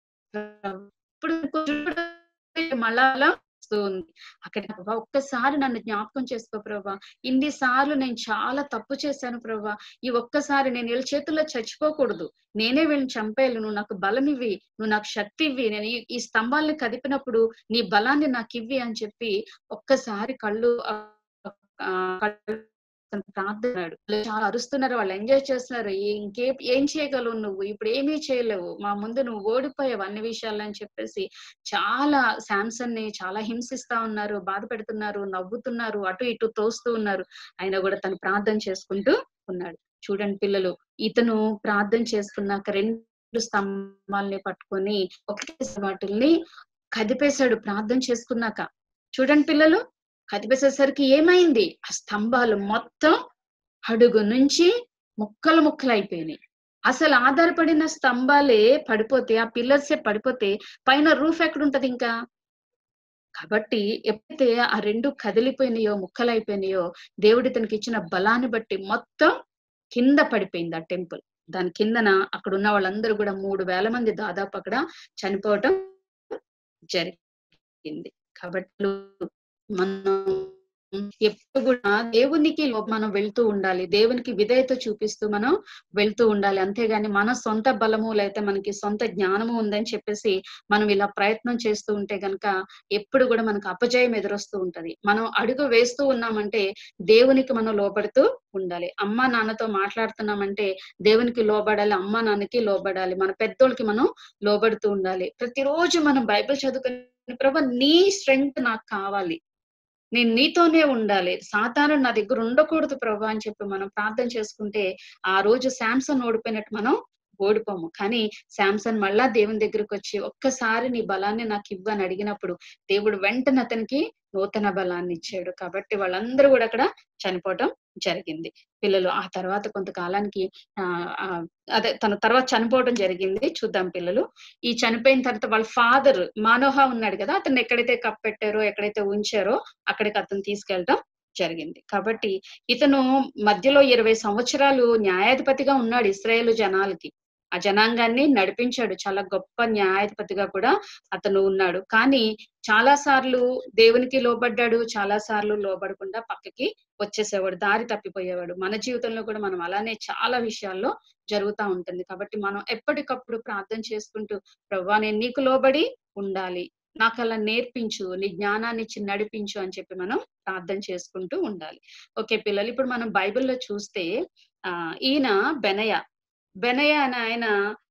Speaker 10: ఇప్పుడు మళ్ళా అక్కడ, ఒక్కసారి నన్ను జ్ఞాపకం చేసుకో ప్రభా, ఇన్ని సార్లు నేను చాలా తప్పు చేశాను ప్రభా, ఈ ఒక్కసారి నేను వీళ్ళ చేతుల్లో చచ్చిపోకూడదు, నేనే వీళ్ళని చంపేయాలి, నువ్వు నాకు బలం ఇవ్వి, నువ్వు నాకు శక్తి ఇవ్వి, నేను ఈ స్తంభాలని కదిపినప్పుడు నీ బలాన్ని నాకు ఇవ్వి అని చెప్పి ఒక్కసారి కళ్ళు ప్రార్థనాడు చాలా అరుస్తున్నారు, వాళ్ళు ఎంజాయ్ చేస్తున్నారు. ఏం చేయగలవు నువ్వు, ఇప్పుడు ఏమీ చేయలేవు, మా ముందు నువ్వు ఓడిపోయావు అన్ని విషయాల్లో అని చెప్పేసి చాలా శాంసన్ ని చాలా హింసిస్తా ఉన్నారు, బాధ పెడుతున్నారు, నవ్వుతున్నారు, అటు ఇటు తోస్తూ ఉన్నారు. అయినా కూడా తను ప్రార్థన చేసుకుంటూ ఉన్నాడు. చూడండి పిల్లలు, ఇతను ప్రార్థన చేసుకున్నాక 2 స్తంభాలని పట్టుకొని ఒకటే వాటిల్ని కదిపేశాడు ప్రార్థన చేసుకున్నాక. చూడండి పిల్లలు, కదిపేసేసరికి ఏమైంది, ఆ స్తంభాలు మొత్తం అడుగు నుంచి ముక్కలు ముక్కలు అయిపోయినాయి. అసలు ఆధారపడిన స్తంభాలే పడిపోతే, ఆ పిల్లర్సే పడిపోతే పైన రూఫ్ ఎక్కడుంటది ఇంకా. కాబట్టి ఎప్పుడైతే ఆ 2 కదిలిపోయినాయో, ముక్కలైపోయినాయో, దేవుడి తనకి ఇచ్చిన బలాన్ని బట్టి మొత్తం కింద పడిపోయింది ఆ టెంపుల్. దాని కిందన అక్కడ ఉన్న వాళ్ళందరూ కూడా 3,000 మంది దాదాపు అక్కడ చనిపోవటం జరిగింది. కాబట్టి మనం ఎప్పుడు కూడా దేవునికి మనం వెళ్తూ ఉండాలి, దేవునికి విధేయత చూపిస్తూ మనం వెళ్తూ ఉండాలి. అంతేగాని మన సొంత బలము లేకపోతే మనకి సొంత జ్ఞానము ఉందని చెప్పేసి మనం ఇలా ప్రయత్నం చేస్తూ ఉంటే గనక ఎప్పుడు కూడా మనకు అపజయం ఎదురొస్తూ ఉంటది. మనం అడుగు వేస్తూ ఉన్నామంటే దేవునికి మనం లోబడుతూ ఉండాలి. అమ్మా నాన్నతో మాట్లాడుతున్నామంటే దేవునికి లోబడాలి, అమ్మా నాన్నకి లోబడాలి, మన పెద్దోళ్ళకి మనం లోబడుతూ ఉండాలి. ప్రతిరోజు మనం బైబిల్ చదువుకుని ప్రభు నీ స్ట్రెంగ్త్ నాకు కావాలి, నేను నీతోనే ఉండాలి, సాతాను నా దగ్గర ఉండకూడదు ప్రభు అని చెప్పి మనం ప్రార్థన చేసుకుంటే ఆ రోజు శాంసన్ ఓడిపోయినట్టు మనం ఓడిపోము. కానీ శాంసన్ మళ్ళా దేవుని దగ్గరకు వచ్చి ఒక్కసారి నీ బలాన్ని నాకు ఇవ్వని అడిగినప్పుడు దేవుడు వెంటనే అతనికి నూతన బలాన్ని ఇచ్చాడు. కాబట్టి వాళ్ళందరూ కూడా అక్కడ చనిపోవటం జరిగింది. పిల్లలు ఆ తర్వాత కొంతకాలానికి అదే తన తర్వాత చనిపోవడం జరిగింది. చూద్దాం పిల్లలు, ఈ చనిపోయిన తర్వాత వాళ్ళ ఫాదర్ మానోహ ఉన్నాడు కదా, అతన్ని ఎక్కడైతే కప్పెట్టారో ఎక్కడైతే ఉంచారో అక్కడికి అతను తీసుకెళ్ళటం జరిగింది. కాబట్టి ఇతను మధ్యలో 20 సంవత్సరాలు న్యాయాధిపతిగా ఉన్నాడు ఇశ్రాయేలు జనాలకి. ఆ జనాంగాన్ని నడిపించాడు, చాలా గొప్ప న్యాయాధిపతిగా కూడా అతను ఉన్నాడు. కానీ చాలా సార్లు దేవునికి లోబడ్డాడు, చాలా సార్లు లోబడకుండా పక్కకి వచ్చేసేవాడు, దారి తప్పిపోయేవాడు. మన జీవితంలో కూడా మనం అలానే చాలా విషయాల్లో జరుగుతూ ఉంటుంది. కాబట్టి మనం ఎప్పటికప్పుడు ప్రార్థన చేసుకుంటూ ప్రభువా నేను నీకు లోబడి ఉండాలి, నాకు అలా నేర్పించు, నీ జ్ఞానాన్ని ఇచ్చి నడిపించు అని చెప్పి మనం ప్రార్థన చేసుకుంటూ ఉండాలి. ఓకే పిల్లలు, ఇప్పుడు మనం బైబిల్లో చూస్తే ఈయన బెనయ అని ఆయన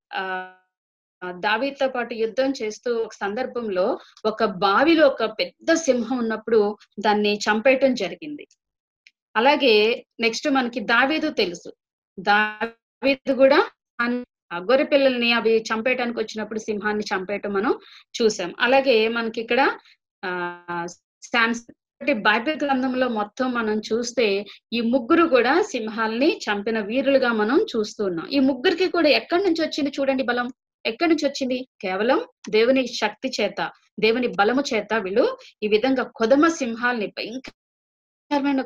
Speaker 10: దావీదుతో పాటు యుద్ధం చేస్తూ ఒక సందర్భంలో ఒక బావిలో ఒక పెద్ద సింహం ఉన్నప్పుడు దాన్ని చంపేయటం జరిగింది. అలాగే నెక్స్ట్ మనకి దావీదు తెలుసు, దావీదు కూడా గొర్రె పిల్లల్ని అవి చంపేయటానికి వచ్చినప్పుడు సింహాన్ని చంపేయటం మనం చూసాం. అలాగే మనకి ఇక్కడ బైబిల్ గ్రంథంలో మొత్తం మనం చూస్తే ఈ ముగ్గురు కూడా సింహాల్ని చంపిన వీరులుగా మనం చూస్తూ ఉన్నాం. ఈ ముగ్గురికి కూడా ఎక్కడి నుంచి వచ్చింది చూడండి బలం, ఎక్కడి నుంచి వచ్చింది? కేవలం దేవుని శక్తి చేత, దేవుని బలము చేత వీళ్ళు ఈ విధంగా కొదమ సింహాల్ని, భయంకరమైన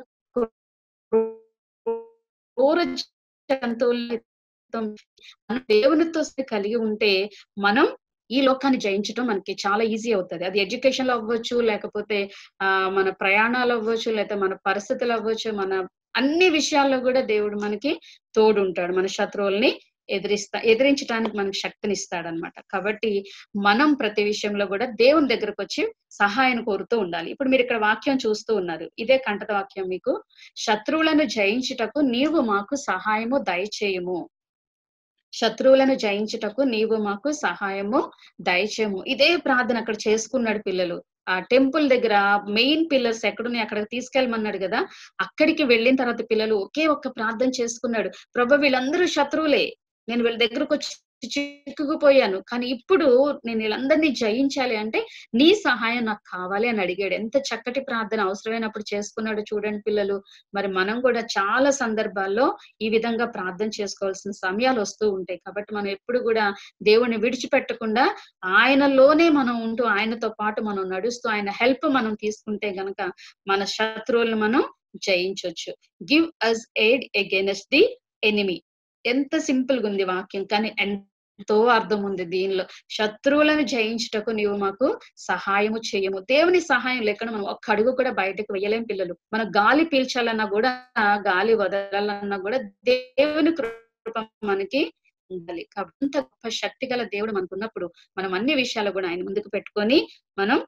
Speaker 10: జంతువుల్ని దేవునితో కలిగి ఉంటే మనం ఈ లోకాన్ని జయించడం మనకి చాలా ఈజీ అవుతుంది. అది ఎడ్యుకేషన్ లో అవ్వచ్చు, లేకపోతే మన ప్రయాణాలు అవ్వచ్చు, లేకపోతే మన పరిస్థితులు అవ్వచ్చు, మన అన్ని విషయాల్లో కూడా దేవుడు మనకి తోడు ఉంటాడు. మన శత్రువుల్ని ఎదిరించడానికి మనకి శక్తిని ఇస్తాడనమాట. కాబట్టి మనం ప్రతి విషయంలో కూడా దేవుని దగ్గరకు వచ్చి సహాయం కోరుతూ ఉండాలి. ఇప్పుడు మీరు ఇక్కడ వాక్యం చూస్తూ ఉన్నారు, ఇదే కంటత వాక్యం మీకు, శత్రువులను జయించుటకు నీవు మాకు సహాయము దయచేయము, శత్రువులను జయించుటకు నీవు మాకు సహాయము దయచేయము. ఇదే ప్రార్థన అక్కడ చేసుకున్నాడు పిల్లలు. ఆ టెంపుల్ దగ్గర మెయిన్ పిల్లర్స్ ఎక్కడున్నాయి అక్కడికి తీసుకెళ్ళమన్నాడు కదా, అక్కడికి వెళ్ళిన తర్వాత పిల్లలు ఒకే ఒక్క ప్రార్థన చేసుకున్నాడు, ప్రభు వీళ్ళందరూ శత్రువులే, నేను వీళ్ళ దగ్గరకు వచ్చి చిక్కుకుపోయాను, కానీ ఇప్పుడు నేను వీళ్ళందరినీ జయించాలి అంటే నీ సహాయం నాకు కావాలి అని అడిగాడు. ఎంత చక్కటి ప్రార్థన అవసరమైనప్పుడు చేసుకున్నాడు చూడండి పిల్లలు. మరి మనం కూడా చాలా సందర్భాల్లో ఈ విధంగా ప్రార్థన చేసుకోవాల్సిన సమయాలు వస్తూ ఉంటాయి. కాబట్టి మనం ఎప్పుడు కూడా దేవుణ్ణి విడిచిపెట్టకుండా ఆయనలోనే మనం ఉంటూ ఆయనతో పాటు మనం నడుస్తూ ఆయన హెల్ప్ మనం తీసుకుంటే గనక మన శత్రువులను మనం జయించవచ్చు. Give us aid against the enemy. ఎంత సింపుల్ గా ఉంది వాక్యం, కానీ ఎంతో అర్థం ఉంది దీనిలో. శత్రువులను జయించుటకు నీవు మాకు సహాయము చేయము. దేవుని సహాయం లేకుండా మనం ఒక్క అడుగు కూడా బయటకు వేయలేం పిల్లలు. మనం గాలి పీల్చాలన్నా కూడా, గాలి వదలాలన్నా కూడా దేవుని కృప మనకి ఉండాలి. అంత గొప్ప శక్తి గల దేవుడు మనకున్నప్పుడు మనం అన్ని విషయాలు కూడా ఆయన ముందుకు పెట్టుకొని మనం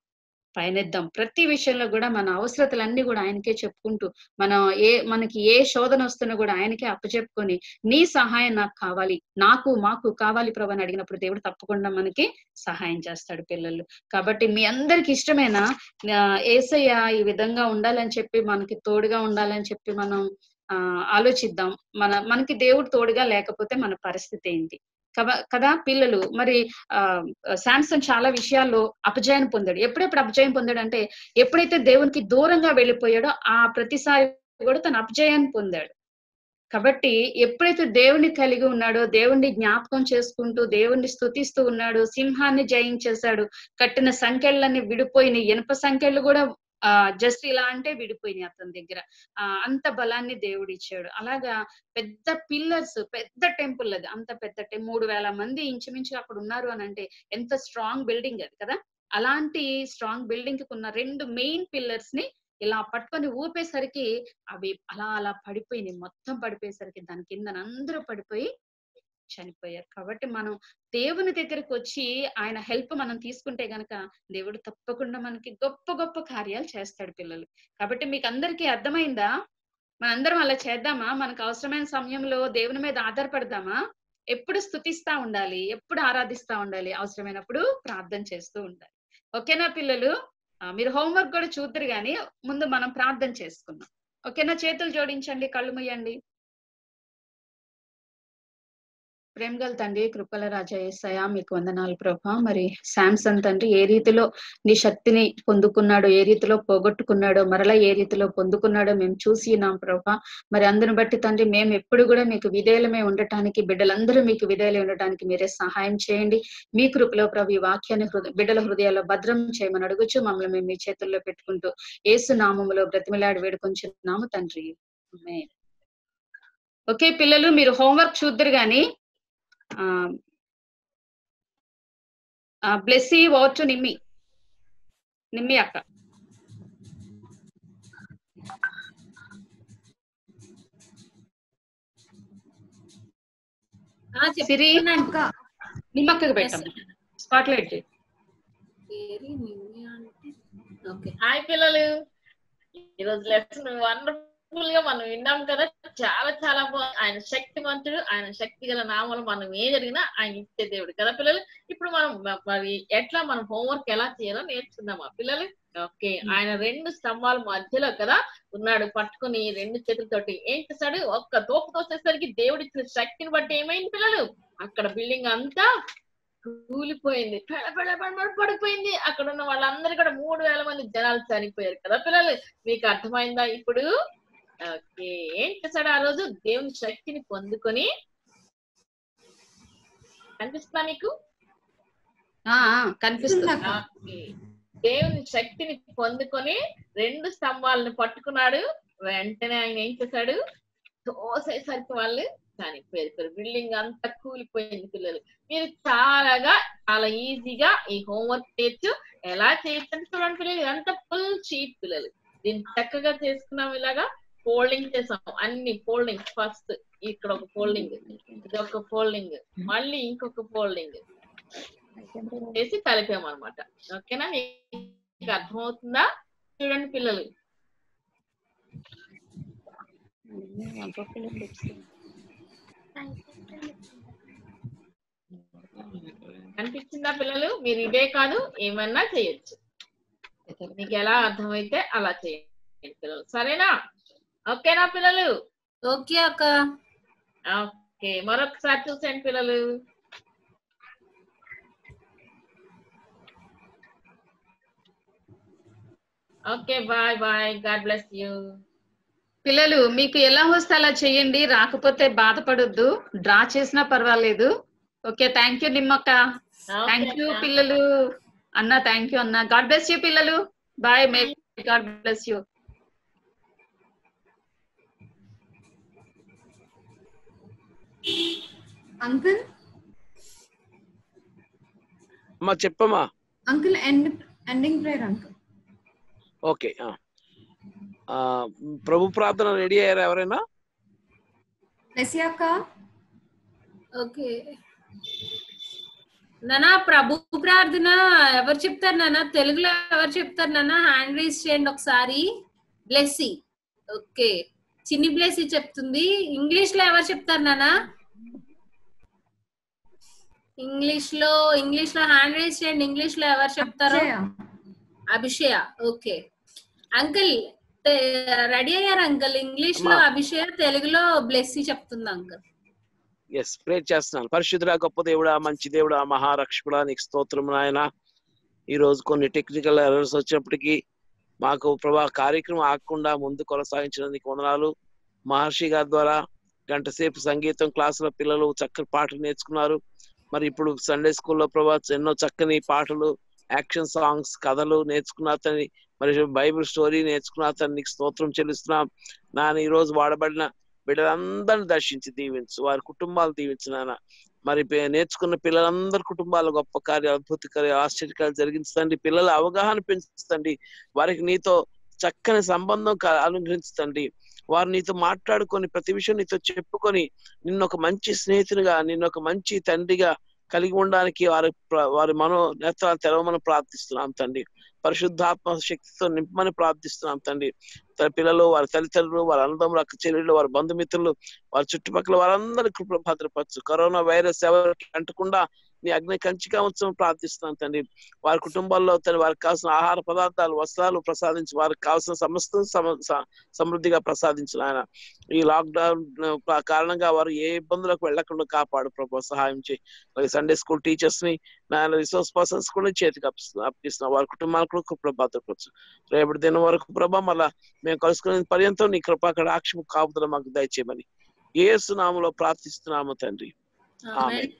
Speaker 10: పయనిద్దాం. ప్రతి విషయంలో కూడా మన అవసరతలన్నీ కూడా ఆయనకే చెప్పుకుంటూ, మనం మనకి ఏ శోధన వస్తున్నా కూడా ఆయనకే అప్పచెప్పుకొని, నీ సహాయం నాకు కావాలి, మాకు కావాలి ప్రభు అని అడిగినప్పుడు దేవుడు తప్పకుండా మనకి సహాయం చేస్తాడు పిల్లలు. కాబట్టి మీ అందరికి ఇష్టమైన యేసయ్య ఈ విధంగా ఉండాలని చెప్పి, మనకి తోడుగా ఉండాలని చెప్పి మనం ఆలోచిద్దాం. మనకి దేవుడు తోడుగా లేకపోతే మన పరిస్థితి ఏంటి కదా పిల్లలు. మరి శాంసన్ చాలా విషయాల్లో అపజయం పొందాడు. ఎప్పుడెప్పుడు అపజయం పొందాడు అంటే, ఎప్పుడైతే దేవునికి దూరంగా వెళ్ళిపోయాడో ఆ ప్రతిసారి కూడా తను అపజయాన్ని పొందాడు. కాబట్టి ఎప్పుడైతే దేవుణ్ణి కలిగి ఉన్నాడో, దేవుణ్ణి జ్ఞాపకం చేసుకుంటూ, దేవుణ్ణి స్తుతిస్తూ ఉన్నాడు, సింహాన్ని జయించేశాడు, కట్టిన సంకెళ్ళన్నీ విడిపోయినాయి, ఇనుప సంకెళ్ళు కూడా జస్ట్ ఇలా అంటే విడిపోయినాయి అతని దగ్గర. అంత బలాన్ని దేవుడు ఇచ్చాడు. అలాగా పెద్ద పిల్లర్స్, పెద్ద టెంపుల్ అది, అంత పెద్ద 3,000 మంది ఇంచుమించు అక్కడ ఉన్నారు అని అంటే ఎంత స్ట్రాంగ్ బిల్డింగ్ అది కదా. అలాంటి స్ట్రాంగ్ బిల్డింగ్ కి ఉన్న 2 మెయిన్ పిల్లర్స్ ని ఇలా పట్టుకొని ఊపేసరికి అవి అలా పడిపోయినాయి. మొత్తం పడిపోయేసరికి దాని కింద అందరూ పడిపోయి చనిపోయారు. కాబట్టి మనం దేవుని దగ్గరికి వచ్చి ఆయన హెల్ప్ మనం తీసుకుంటే గనక దేవుడు తప్పకుండా మనకి గొప్ప గొప్ప కార్యాలు చేస్తాడు పిల్లలు. కాబట్టి మీకు అందరికీ అర్థమైందా? మనందరం అలా చేద్దామా? మనకు అవసరమైన సమయంలో దేవుని మీద ఆధారపడదామా? ఎప్పుడు స్తుతిస్తా ఉండాలి, ఎప్పుడు ఆరాధిస్తా ఉండాలి, అవసరమైనప్పుడు ప్రార్థన చేస్తూ ఉండాలి. ఓకేనా పిల్లలు? మీరు హోంవర్క్ కూడా చూద్దరు గాని ముందు మనం ప్రార్థన చేసుకుందాం. ఓకేనా? చేతులు జోడించండి, కళ్ళు మూయండి. ప్రేమగల తండ్రి, కృపల రాజా యేసయ్య, మీకు వందనాలు ప్రభా. మరి శాంసన్ తండ్రి ఏ రీతిలో నీ శక్తిని పొందుకున్నాడో, ఏ రీతిలో పోగొట్టుకున్నాడో, మరలా ఏ రీతిలో పొందుకున్నాడో మేము చూసి ఉన్నాం ప్రభా. మరి అందుని బట్టి తండ్రి మేము ఎప్పుడు కూడా మీకు విధేయులమే ఉండటానికి, బిడ్డలందరూ మీకు విధేయులై ఉండటానికి మీరే సహాయం చేయండి. మీ కృపలో ప్రభు ఈ వాక్యాన్ని బిడ్డల హృదయాల్లో భద్రం చేయమని అడుగుచు మమ్మల్ని మేము మీ చేతుల్లో పెట్టుకుంటూ యేసు నామములో బ్రతిమిలాడి వేడుకొంచున్నాము తండ్రి. ఆమేన్. ఓకే పిల్లలు, మీరు హోంవర్క్ చూద్దరు గాని బ్లెస్సీ ఓవర్ టు నిమ్మి అక్క. సిరి నిమ్మక్కకి పెట్టండి, స్పాట్లైట్.
Speaker 6: హాయ్ పిల్లలు, ఈరోజు లెసన్ వండర్ఫుల్ గా మనం విన్నాం కదా. చాలా చాలా బాగుంది. ఆయన శక్తివంతుడు, ఆయన శక్తి గల నామలు మనం ఏ జరిగినా ఆయన ఇచ్చే దేవుడు కదా పిల్లలు. ఇప్పుడు మనం మరి ఎట్లా మనం హోంవర్క్ ఎలా చేయాలో నేర్చుకుందామా పిల్లలు? ఓకే, ఆయన 2 స్తంభాల మధ్యలో కదా ఉన్నాడు, పట్టుకుని 2 చేతులతోటి ఏం చేస్తాడు? ఒక్క తోపు తోసేసరికి దేవుడు ఇచ్చిన శక్తిని బట్టి ఏమైంది పిల్లలు? అక్కడ బిల్డింగ్ అంతా కూలిపోయింది, పడిపోయింది. అక్కడ ఉన్న వాళ్ళందరూ కూడా 3,000 మంది జనాలు చనిపోయారు కదా పిల్లలు. మీకు అర్థమైందా ఇప్పుడు? ఓకే, ఏం చేశాడు ఆ రోజు? దేవుని శక్తిని పొందుకొని, కనిపిస్తుందా మీకు?
Speaker 10: కనిపిస్తుంది.
Speaker 6: దేవుని శక్తిని పొందుకొని 2 స్తంభాలను పట్టుకున్నాడు. వెంటనే ఆయన ఏం చేశాడు? తోసేసరికి వాళ్ళు చనిపోయారు. బిల్డింగ్ అంతా కూలిపోయింది పిల్లలు. మీరు చాలా ఈజీగా ఈ హోంవర్క్ చేయొచ్చు. ఎలా చేయొచ్చు అంటే చూడండి పిల్లలు, ఇదంతా ఫుల్ షీట్ పిల్లలు. దీన్ని చక్కగా చేసుకున్నాం. ఇలాగా ఫోల్డింగ్ చేసాం, అన్ని ఫోల్డింగ్. ఫస్ట్ ఇక్కడ ఒక ఫోల్డింగ్, ఇది ఒక ఫోల్డింగ్, మళ్ళీ ఇంకొక ఫోల్డింగ్ చేసి కలిపాం అనమాట. ఓకేనా? మీకు అర్థమవుతుందా? చూడండి పిల్లలు. అనిపించిందా పిల్లలు? మీరు ఇదే కాదు ఏమన్నా చేయొచ్చు. మీకు ఎలా అర్థమైతే అలా చేయండి పిల్లలు. సరేనా? ఓకేనా పిల్లలు?
Speaker 1: ఓకే అక్క.
Speaker 6: ఓకే, మరొకసారి చూసేయండి పిల్లలు. Okay, bye bye, God bless you.
Speaker 10: పిల్లలు మీకు ఎలా వస్తే అలా చేయండి, రాకపోతే బాధపడొద్దు, డ్రా చేసినా పర్వాలేదు. ఓకే, థ్యాంక్ యూ నిమ్మక్క. థ్యాంక్ యూ పిల్లలు. అన్న థ్యాంక్ యూ అన్న. గాడ్ బ్లెస్ యూ పిల్లలు. Bye, may God bless you.
Speaker 3: Uncle
Speaker 9: అమ్మా చెప్పమ్మా.
Speaker 3: Uncle ending prayer uncle.
Speaker 9: Okay, ప్రభు ప్రార్థన రెడీ అయ్యారా ఎవరైనా?
Speaker 3: లెసి అక్క.
Speaker 1: ఓకే. నానా ప్రభు ప్రార్థన ఎవరు చెప్తారు నానా? తెలుగులో ఎవరు చెప్తారు నానా? హ్యాండ్ రైజ్ చేయండి ఒకసారి. బ్లెస్సీ. ఓకే, చిన్ని బ్లెస్సీ చెప్తుంది. ఇంగ్లీష్ లో ఎవరు చెప్తారు నానా? ఇంగ్లీష్ లో హ్యాండ్ రైజ్ చేయండి. ఇంగ్లీష్ లో ఎవరు చెప్తారు? అభిషయ. ఓకే అంకుల్, రెడీ అయ్యారు అంకుల్? ఇంగ్లీష్ లో అభిషయ, తెలుగులో బ్లెస్సీ చెప్తుంది అంకుల్.
Speaker 9: ఎస్, ప్రే చేస్తున్నాను. పరిశుద్ధుడా, గొప్ప దేవుడా, మంచి దేవుడా, మహారక్షకుడా, నీకు స్తోత్రం నాయన. ఈ రోజు కొన్ని టెక్నికల్ ఎర్రర్స్ వచ్చినప్పటికీ మాకు ప్రభా కార్యక్రమం ఆగకుండా ముందు కొనసాగించినందుకు వందనాలు. మహర్షి గారి ద్వారా గంట సేపు సంగీతం క్లాసులో పిల్లలు చక్కని పాటలు నేర్చుకున్నారు. మరి ఇప్పుడు సండే స్కూల్లో ప్రభా ఎన్నో చక్కని పాటలు, యాక్షన్ సాంగ్స్, కథలు నేర్చుకున్నారని, మరి బైబిల్ స్టోరీ నేర్చుకున్నారని నీకు స్తోత్రం చెల్లిస్తున్నాం. నాన్న ఈ రోజు వాడబడిన బిడ్డలందరిని దర్శించి దీవించు, వారి కుటుంబాలు దీవించు నాన్న. మరి నేర్చుకున్న పిల్లలందరి కుటుంబాలు గొప్ప కార్యాలు, అద్భుత కార్యాలు, ఆశ్చర్యకాలు జరిగించండి. పిల్లల అవగాహన పెంచుతండి. వారికి నీతో చక్కని సంబంధం అనుగ్రహించండి. వారు నీతో మాట్లాడుకొని ప్రతి విషయం నీతో చెప్పుకొని నిన్ను ఒక మంచి స్నేహితునిగా, నిన్ను ఒక మంచి తండ్రిగా కలిగి ఉండడానికి వారి నేత్రాలు తెరవమని ప్రార్థిస్తున్నాం తండ్రి. పరిశుద్ధాత్మ శక్తితో నింపమని ప్రార్థిస్తున్నాం తండ్రి. పిల్లలు, వారి తల్లిదండ్రులు, వారి అన్నదమ్ములు, అక్క చెల్లెళ్ళు, వారి బంధుమిత్రులు, వారి చుట్టుపక్కల వారందరి కృపలో భద్రపరచు. కరోనా వైరస్ ఎవరికి అంటకుండా నీ అగ్ని కంచిగా ఉంచమని ప్రార్థిస్తున్నాం తండ్రి. వారి కుటుంబాల్లో వారికి కావాల్సిన ఆహార పదార్థాలు, వస్త్రాలు ప్రసాదించి వారికి కావాల్సిన సమస్తం సమృద్ధిగా ప్రసాదించిన ఆయన. ఈ లాక్డౌన్ కారణంగా వారు ఏ ఇబ్బందులకు వెళ్లకుండా కాపాడు ప్రభు, సహాయం చేయి. సండే స్కూల్ టీచర్స్ ని, రిసోర్స్ పర్సన్స్ కూడా చేతికి అప్పగిస్తున్నా. వారి కుటుంబాలకు కృపలో భద్రపరచు. రేపటి దినం వరకు ప్రభా మళ్ళా మేము కలుసుకునే పర్యంతం నీ కృపా కటాక్షము కాపుదల మాకు దయచేయమని యేసు నామములో ప్రార్థిస్తున్నాము తండ్రి. ఆమేన్.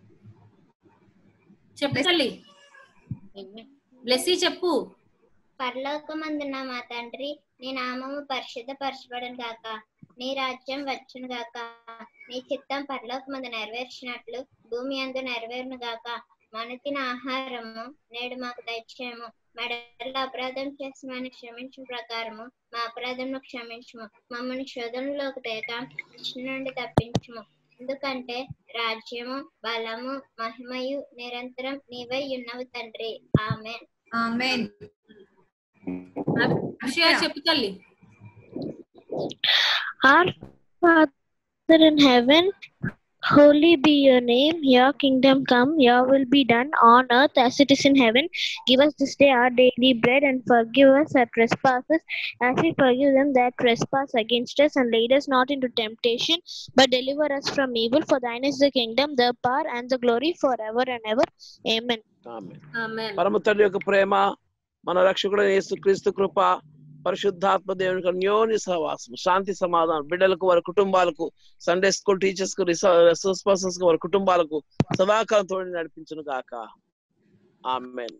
Speaker 1: చెప్పు తల్లి, బ్లెస్సీ చెప్పు.
Speaker 11: పరలోకమందున్న మా తండ్రి, నీ నామము పరిశుద్ధపరచబడును గాక. నీ రాజ్యం వచ్చును గాక. నీ చిత్తం పరలోకమందు నెరవేర్చినట్లు భూమి యందు నెరవేరును గాక. మనతిన ఆహారము నేడు మాకు దయచేయము. మెడల అపరాధం చేసిన క్షమించిన ప్రకారము మా అపరాధమును క్షమించుము. మమ్మల్ని శోధనలోకి తేక కృష్ణ నుండి తప్పించుము. ఎందుకంటే రాజ్యము, బలము, మహిమయు నిరంతరం నీవై ఉన్నవి తండ్రి. ఆమేన్.
Speaker 3: ఆమేన్.
Speaker 1: అభిషయ చెప్పు తల్లి.
Speaker 12: Our Father in heaven, holy be your name. Your kingdom come, your will be done on earth as it is in heaven. Give us this day our daily bread, and forgive us our trespasses as we forgive them that trespass against us. And lead us not into temptation, but deliver us from evil. For thine is the kingdom, the power, and the glory forever and ever. Amen.
Speaker 1: ఆమేన్.
Speaker 9: పరమ తండ్రి యొక్క ప్రేమ, మన రక్షకుడు యేసుక్రీస్తు కృప, పరిశుద్ధాత్మ దేవునికి అన్యోన్య సహవాసం, శాంతి సమాధానం బిడ్డలకు, వారి కుటుంబాలకు, సండే స్కూల్ టీచర్స్ కు, రిసోర్స్ పర్సన్స్ కు, వారి కుటుంబాలకు సదాకాలం తోడి నడిపించును గాక. ఆమేన్.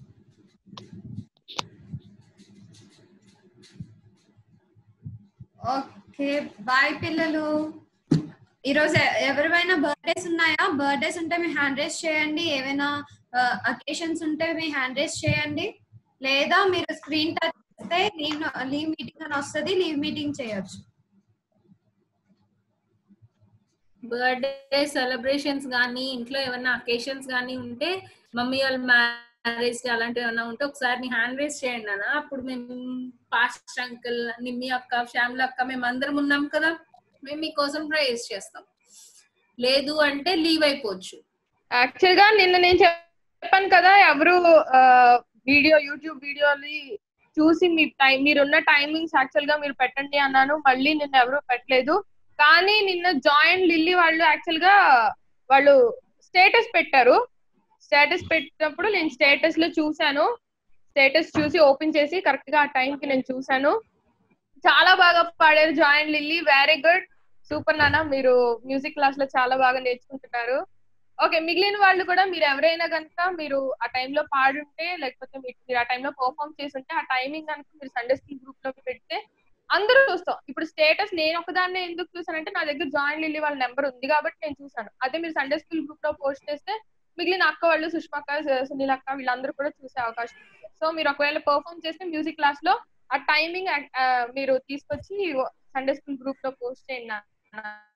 Speaker 3: ఓకే, బాయ్ పిల్లలు. ఈరోజు ఎవరివైనా బర్త్డేస్ ఉన్నాయా? బర్త్డేస్ ఉంటే మీ హ్యాండ్ రైజ్ చేయండి. ఏవైనా అకేషన్స్ ఉంటే మీ హ్యాండ్ రైజ్ చేయండి. లేదా మీరు స్క్రీన్ టచ్ చేస్తే లీవ్ మీటింగ్ అని వస్తుంది, లీవ్ మీటింగ్ చేయొచ్చు.
Speaker 1: బర్త్డే సెలబ్రేషన్స్ కానీ, ఇంట్లో ఏమైనా అకేషన్స్ కానీ ఉంటే, మమ్మీ వాళ్ళ మ్యారేజ్ అలాంటివి ఏమైనా ఉంటే ఒకసారి నీ హ్యాండ్ రైజ్ చేయండి అన్న. అప్పుడు మేము పాస్టర్ అంకుల్, నిమ్మి అక్క, శ్యామల అక్క, మేము అందరం ఉన్నాం కదా, మేము మీకోసం ప్రేయర్స్ చేస్తాం. లేదు అంటే లీవ్ అయిపోవచ్చు.
Speaker 4: యాక్చువల్ గా నిన్న నేను చెప్పాను కదా, ఎవరు యూట్యూబ్ వీడియోని చూసి మీరున్న టైమింగ్స్ యాక్చువల్ గా మీరు పెట్టండి అన్నాను. మళ్ళీ నిన్న ఎవరు పెట్టలేదు. కానీ నిన్న జాయిన్ లిల్లీ వాళ్ళు యాక్చువల్ గా వాళ్ళు స్టేటస్ పెట్టారు. స్టేటస్ పెట్టినప్పుడు నేను స్టేటస్ లో చూసాను. స్టేటస్ చూసి ఓపెన్ చేసి కరెక్ట్ గా ఆ టైం కి నేను చూసాను. చాలా బాగా పాడారు join Lily, very good, super నాన్న. మీరు మ్యూజిక్ క్లాస్ లో చాలా బాగా నేర్చుకుంటున్నారు. ఓకే, మిగిలిన వాళ్ళు కూడా మీరు ఎవరైనా కనుక మీరు ఆ టైంలో పాడుంటే, లేకపోతే మీరు ఆ టైంలో పర్ఫార్మ్ చేసి ఉంటే, ఆ టైమింగ్ కనుక మీరు సండే స్కూల్ గ్రూప్ లోకి పెడితే అందరూ చూస్తాం. ఇప్పుడు స్టేటస్ నేను ఒకదాన్నే ఎందుకు చూసానంటే, నా దగ్గర జాయిన్ లిల్లీ వాళ్ళ నెంబర్ ఉంది కాబట్టి నేను చూసాను. అదే మీరు సండే స్కూల్ గ్రూప్ లో పోస్ట్ చేస్తే మిగిలిన అక్క వాళ్ళు, సుష్మక్క, సునీల్ అక్క, వీళ్ళందరూ కూడా చూసే అవకాశం ఉంది. సో మీరు ఒకవేళ పర్ఫార్మ్ చేస్తే మ్యూజిక్ క్లాస్ లో ఆ టైమింగ్ మీరు తీసుకొచ్చి సండే స్కూల్ గ్రూప్ లో పోస్ట్ చేయండి.